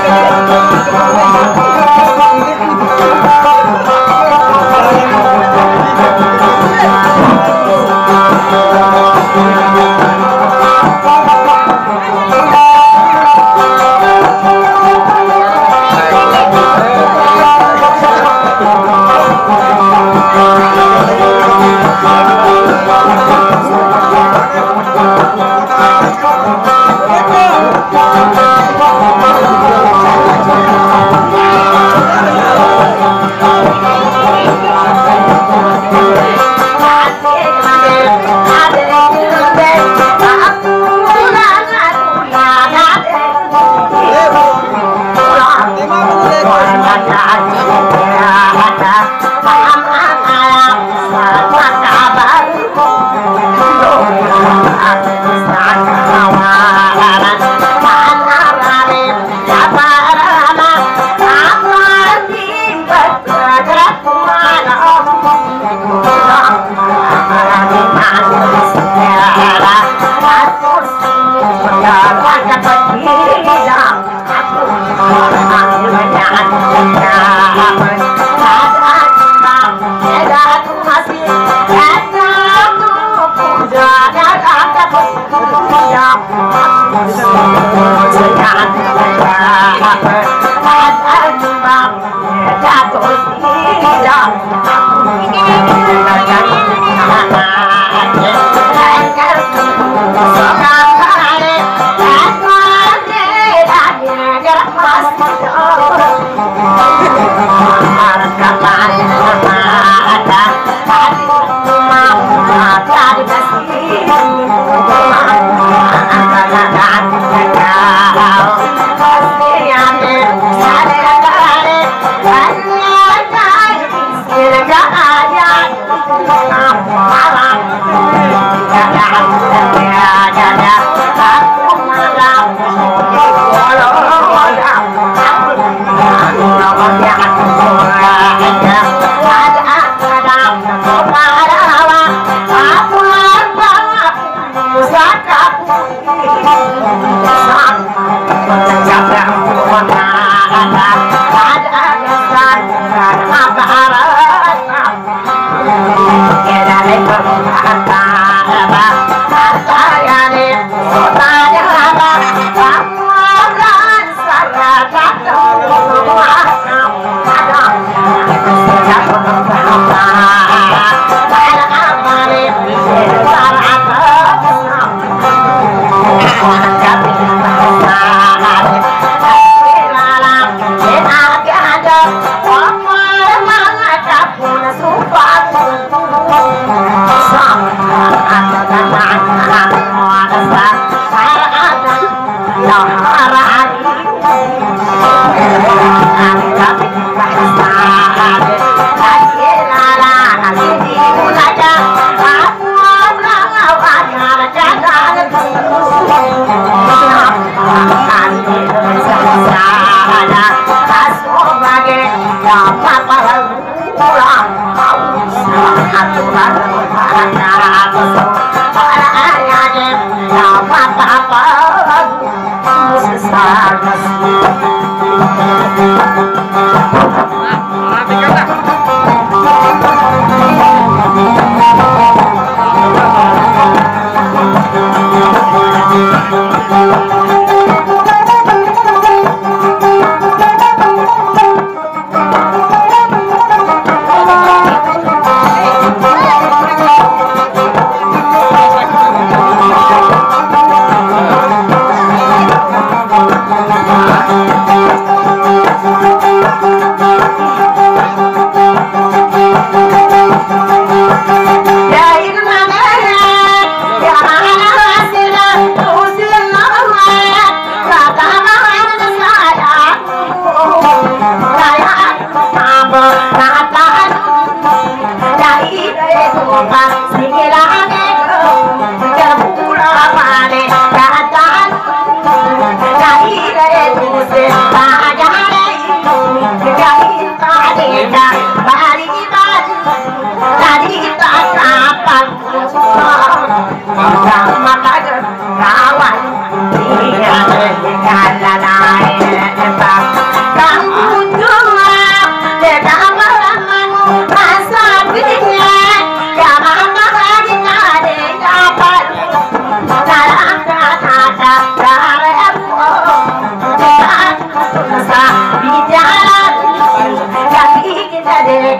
Kawan, dia dengan lain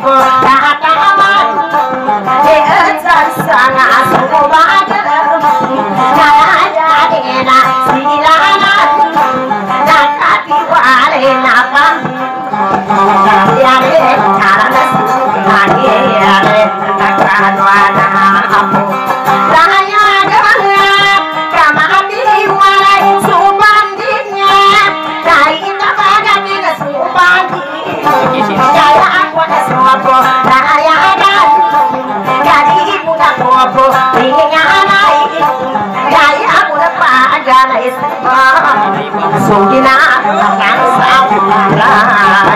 ko katawa e etan sana suba na jadi na silana nakati wale napa ya re karana lagi ya re nakadwana apu raya ganga kamati wale subandingnya dai tabaga tiga subandi kaya aku sopo raya ganga jadi muda sopo ingin anai gaya aku lepas gana isma sungkina akan saburai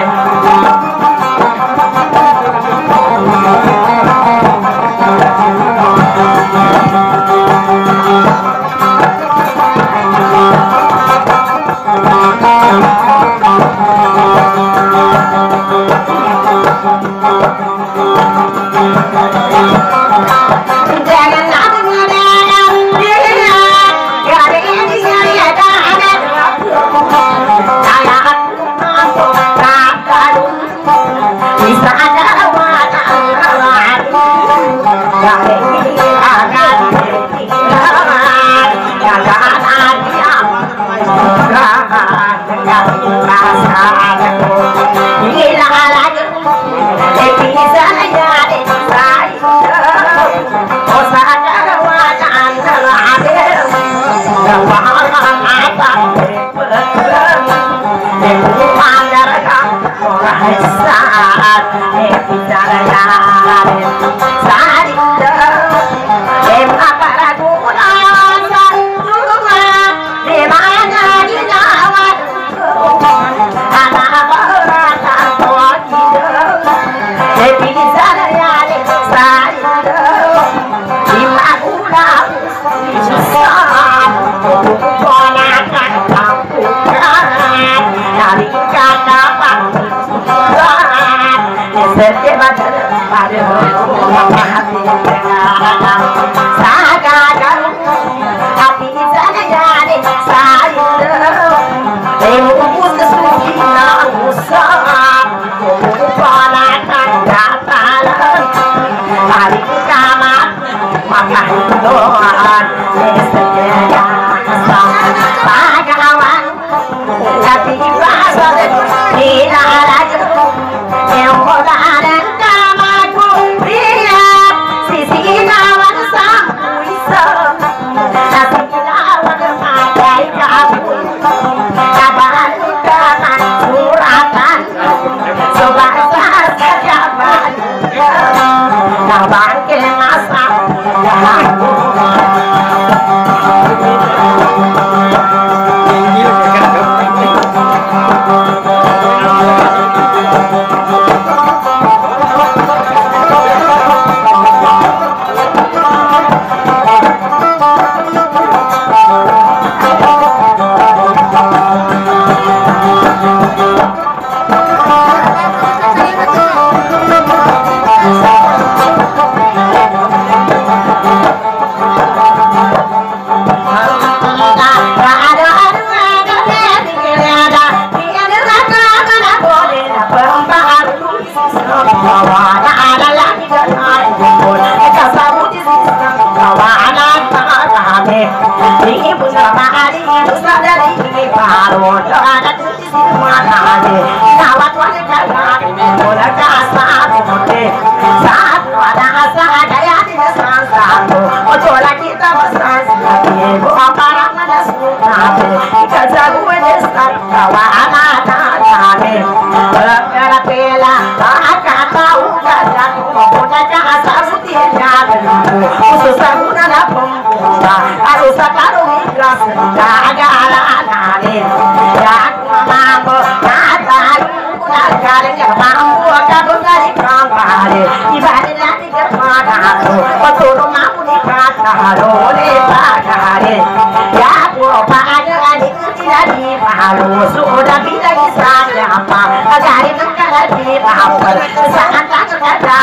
sudah bila bisa apa agari negara di apa saat tak ada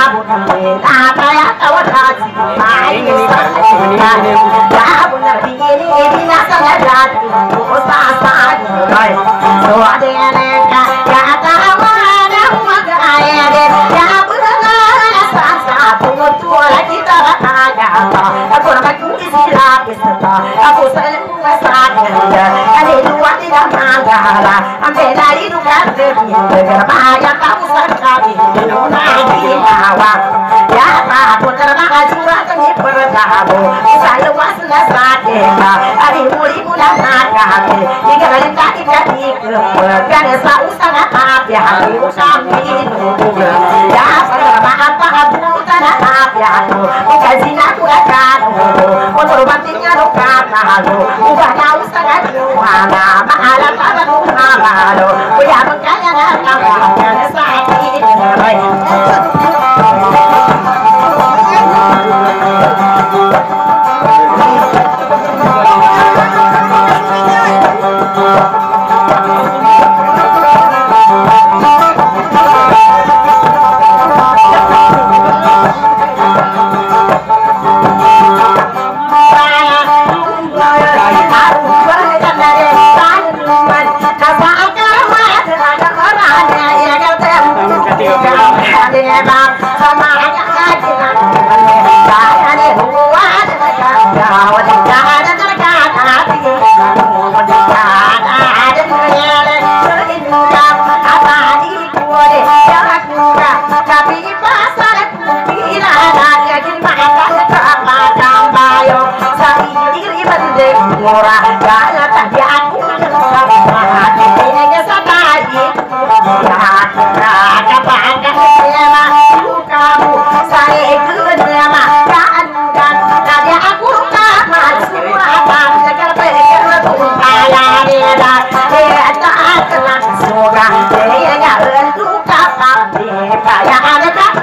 apa ya kawan hati main ya benar begini bila sangat jatuh usah sangat so ada yang ya tahu ada umat ayat ya benar aku seneng sakit kali dua tidak manggala ambil dari dukan dengan bayar kamu sekali lagi awak ya aku terbang juga demi berkamu saya wasna sakit kali muli bulan nakati tiga kali kaki kaki kemudian saya sangat tapi hati kami ya terbang apa aku tanah tapi aku kasih aku akan motor batiknya dokan lalu ubah tahu sangat juana mahalan pada rumah lalu punya makanya nak kawan sakit murah gaya tadi aku hati ini sadari ya ada bangga sama kamu saya itu drama kan kan tadi aku sama semua bangga kerja tuh kaya dia dia tak kenal semoga dia enggak untuk apa dia kaya ada tak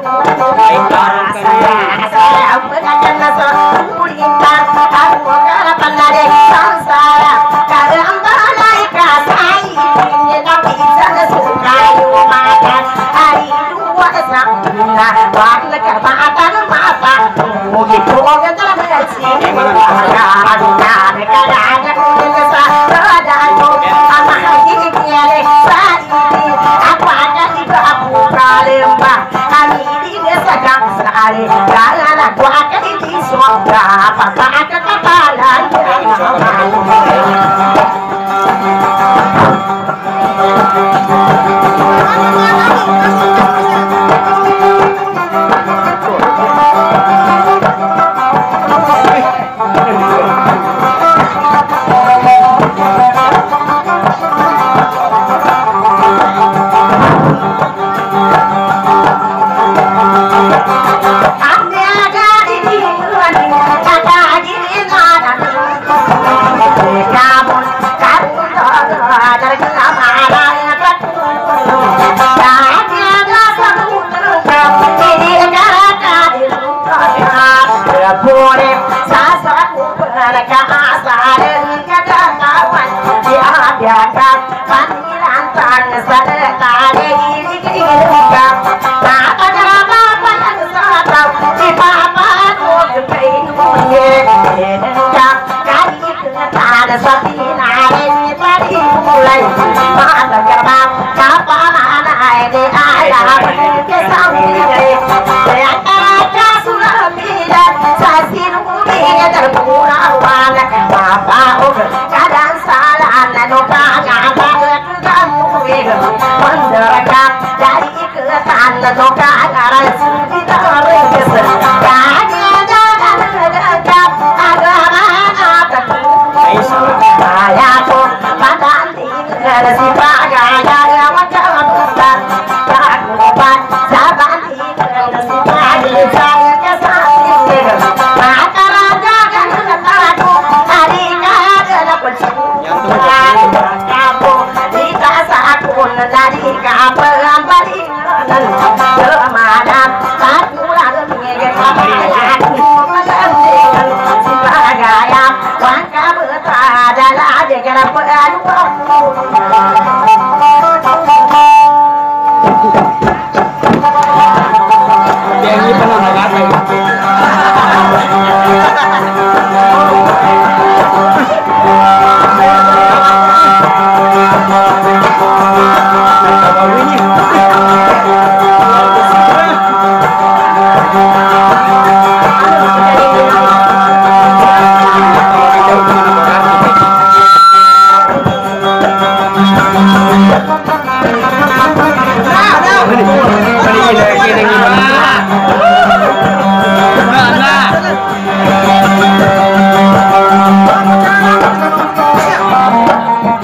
saya saya bukan nasa kulitan aku karapan dari sangsara kadang balai kasai ini tapi jangan suka makan hari dua sabna warna kerbatan mata begitu orang dalam nasi kadang kadang aku nasa kadang ama ini kiale sari apa ada di babu kalemba kami ini sedang sekali jangan aku akan di surga apa ada kepalan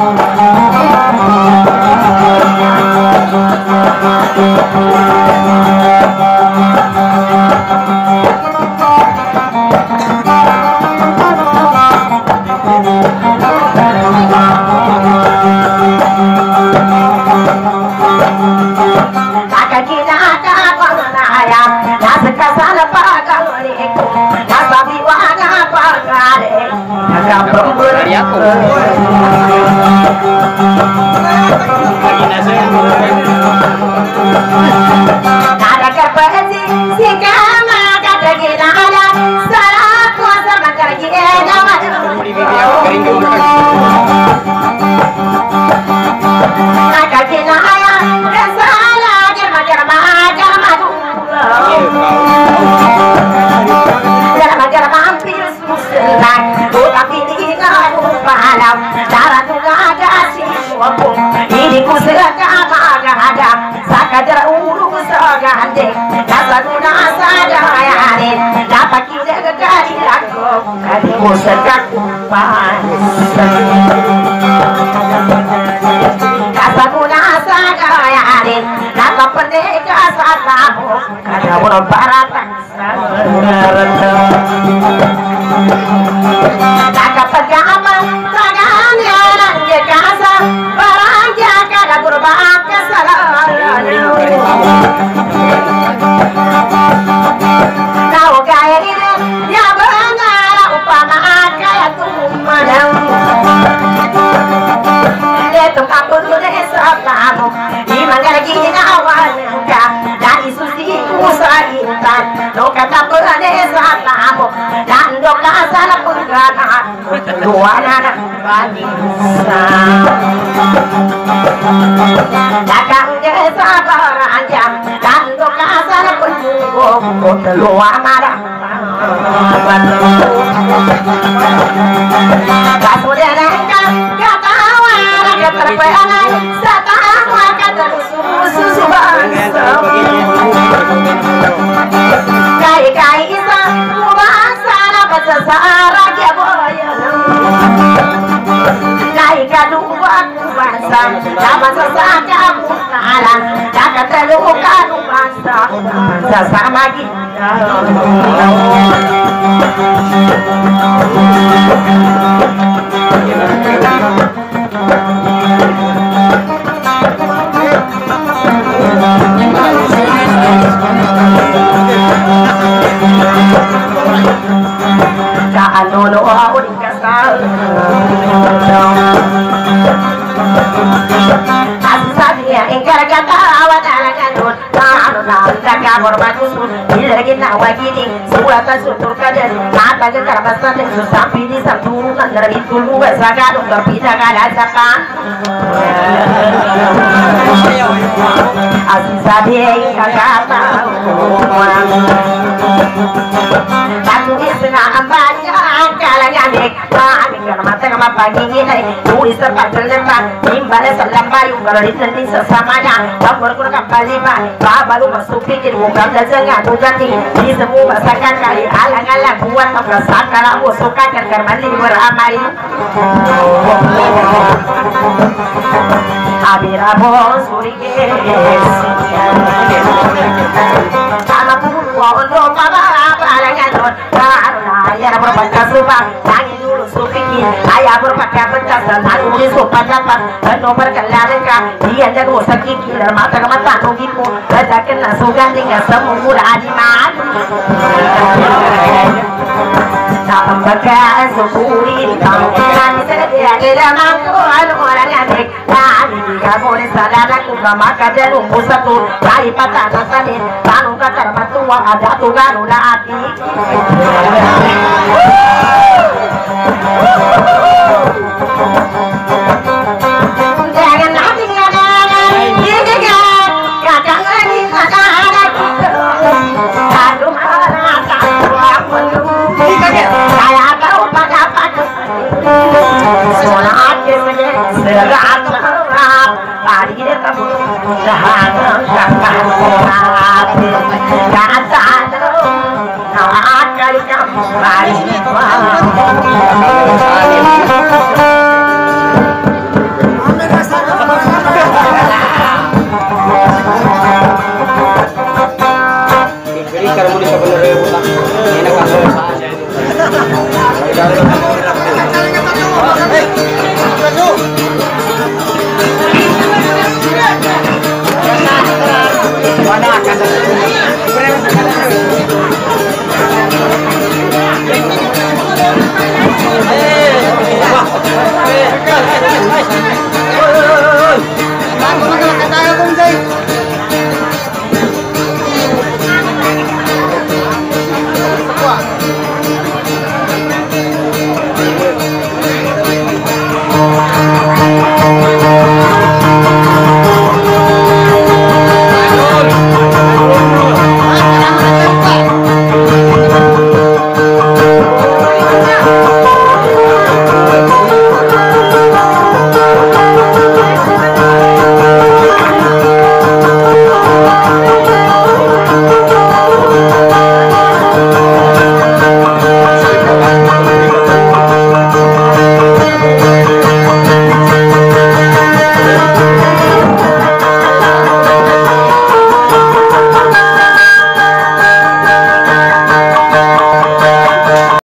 Bye.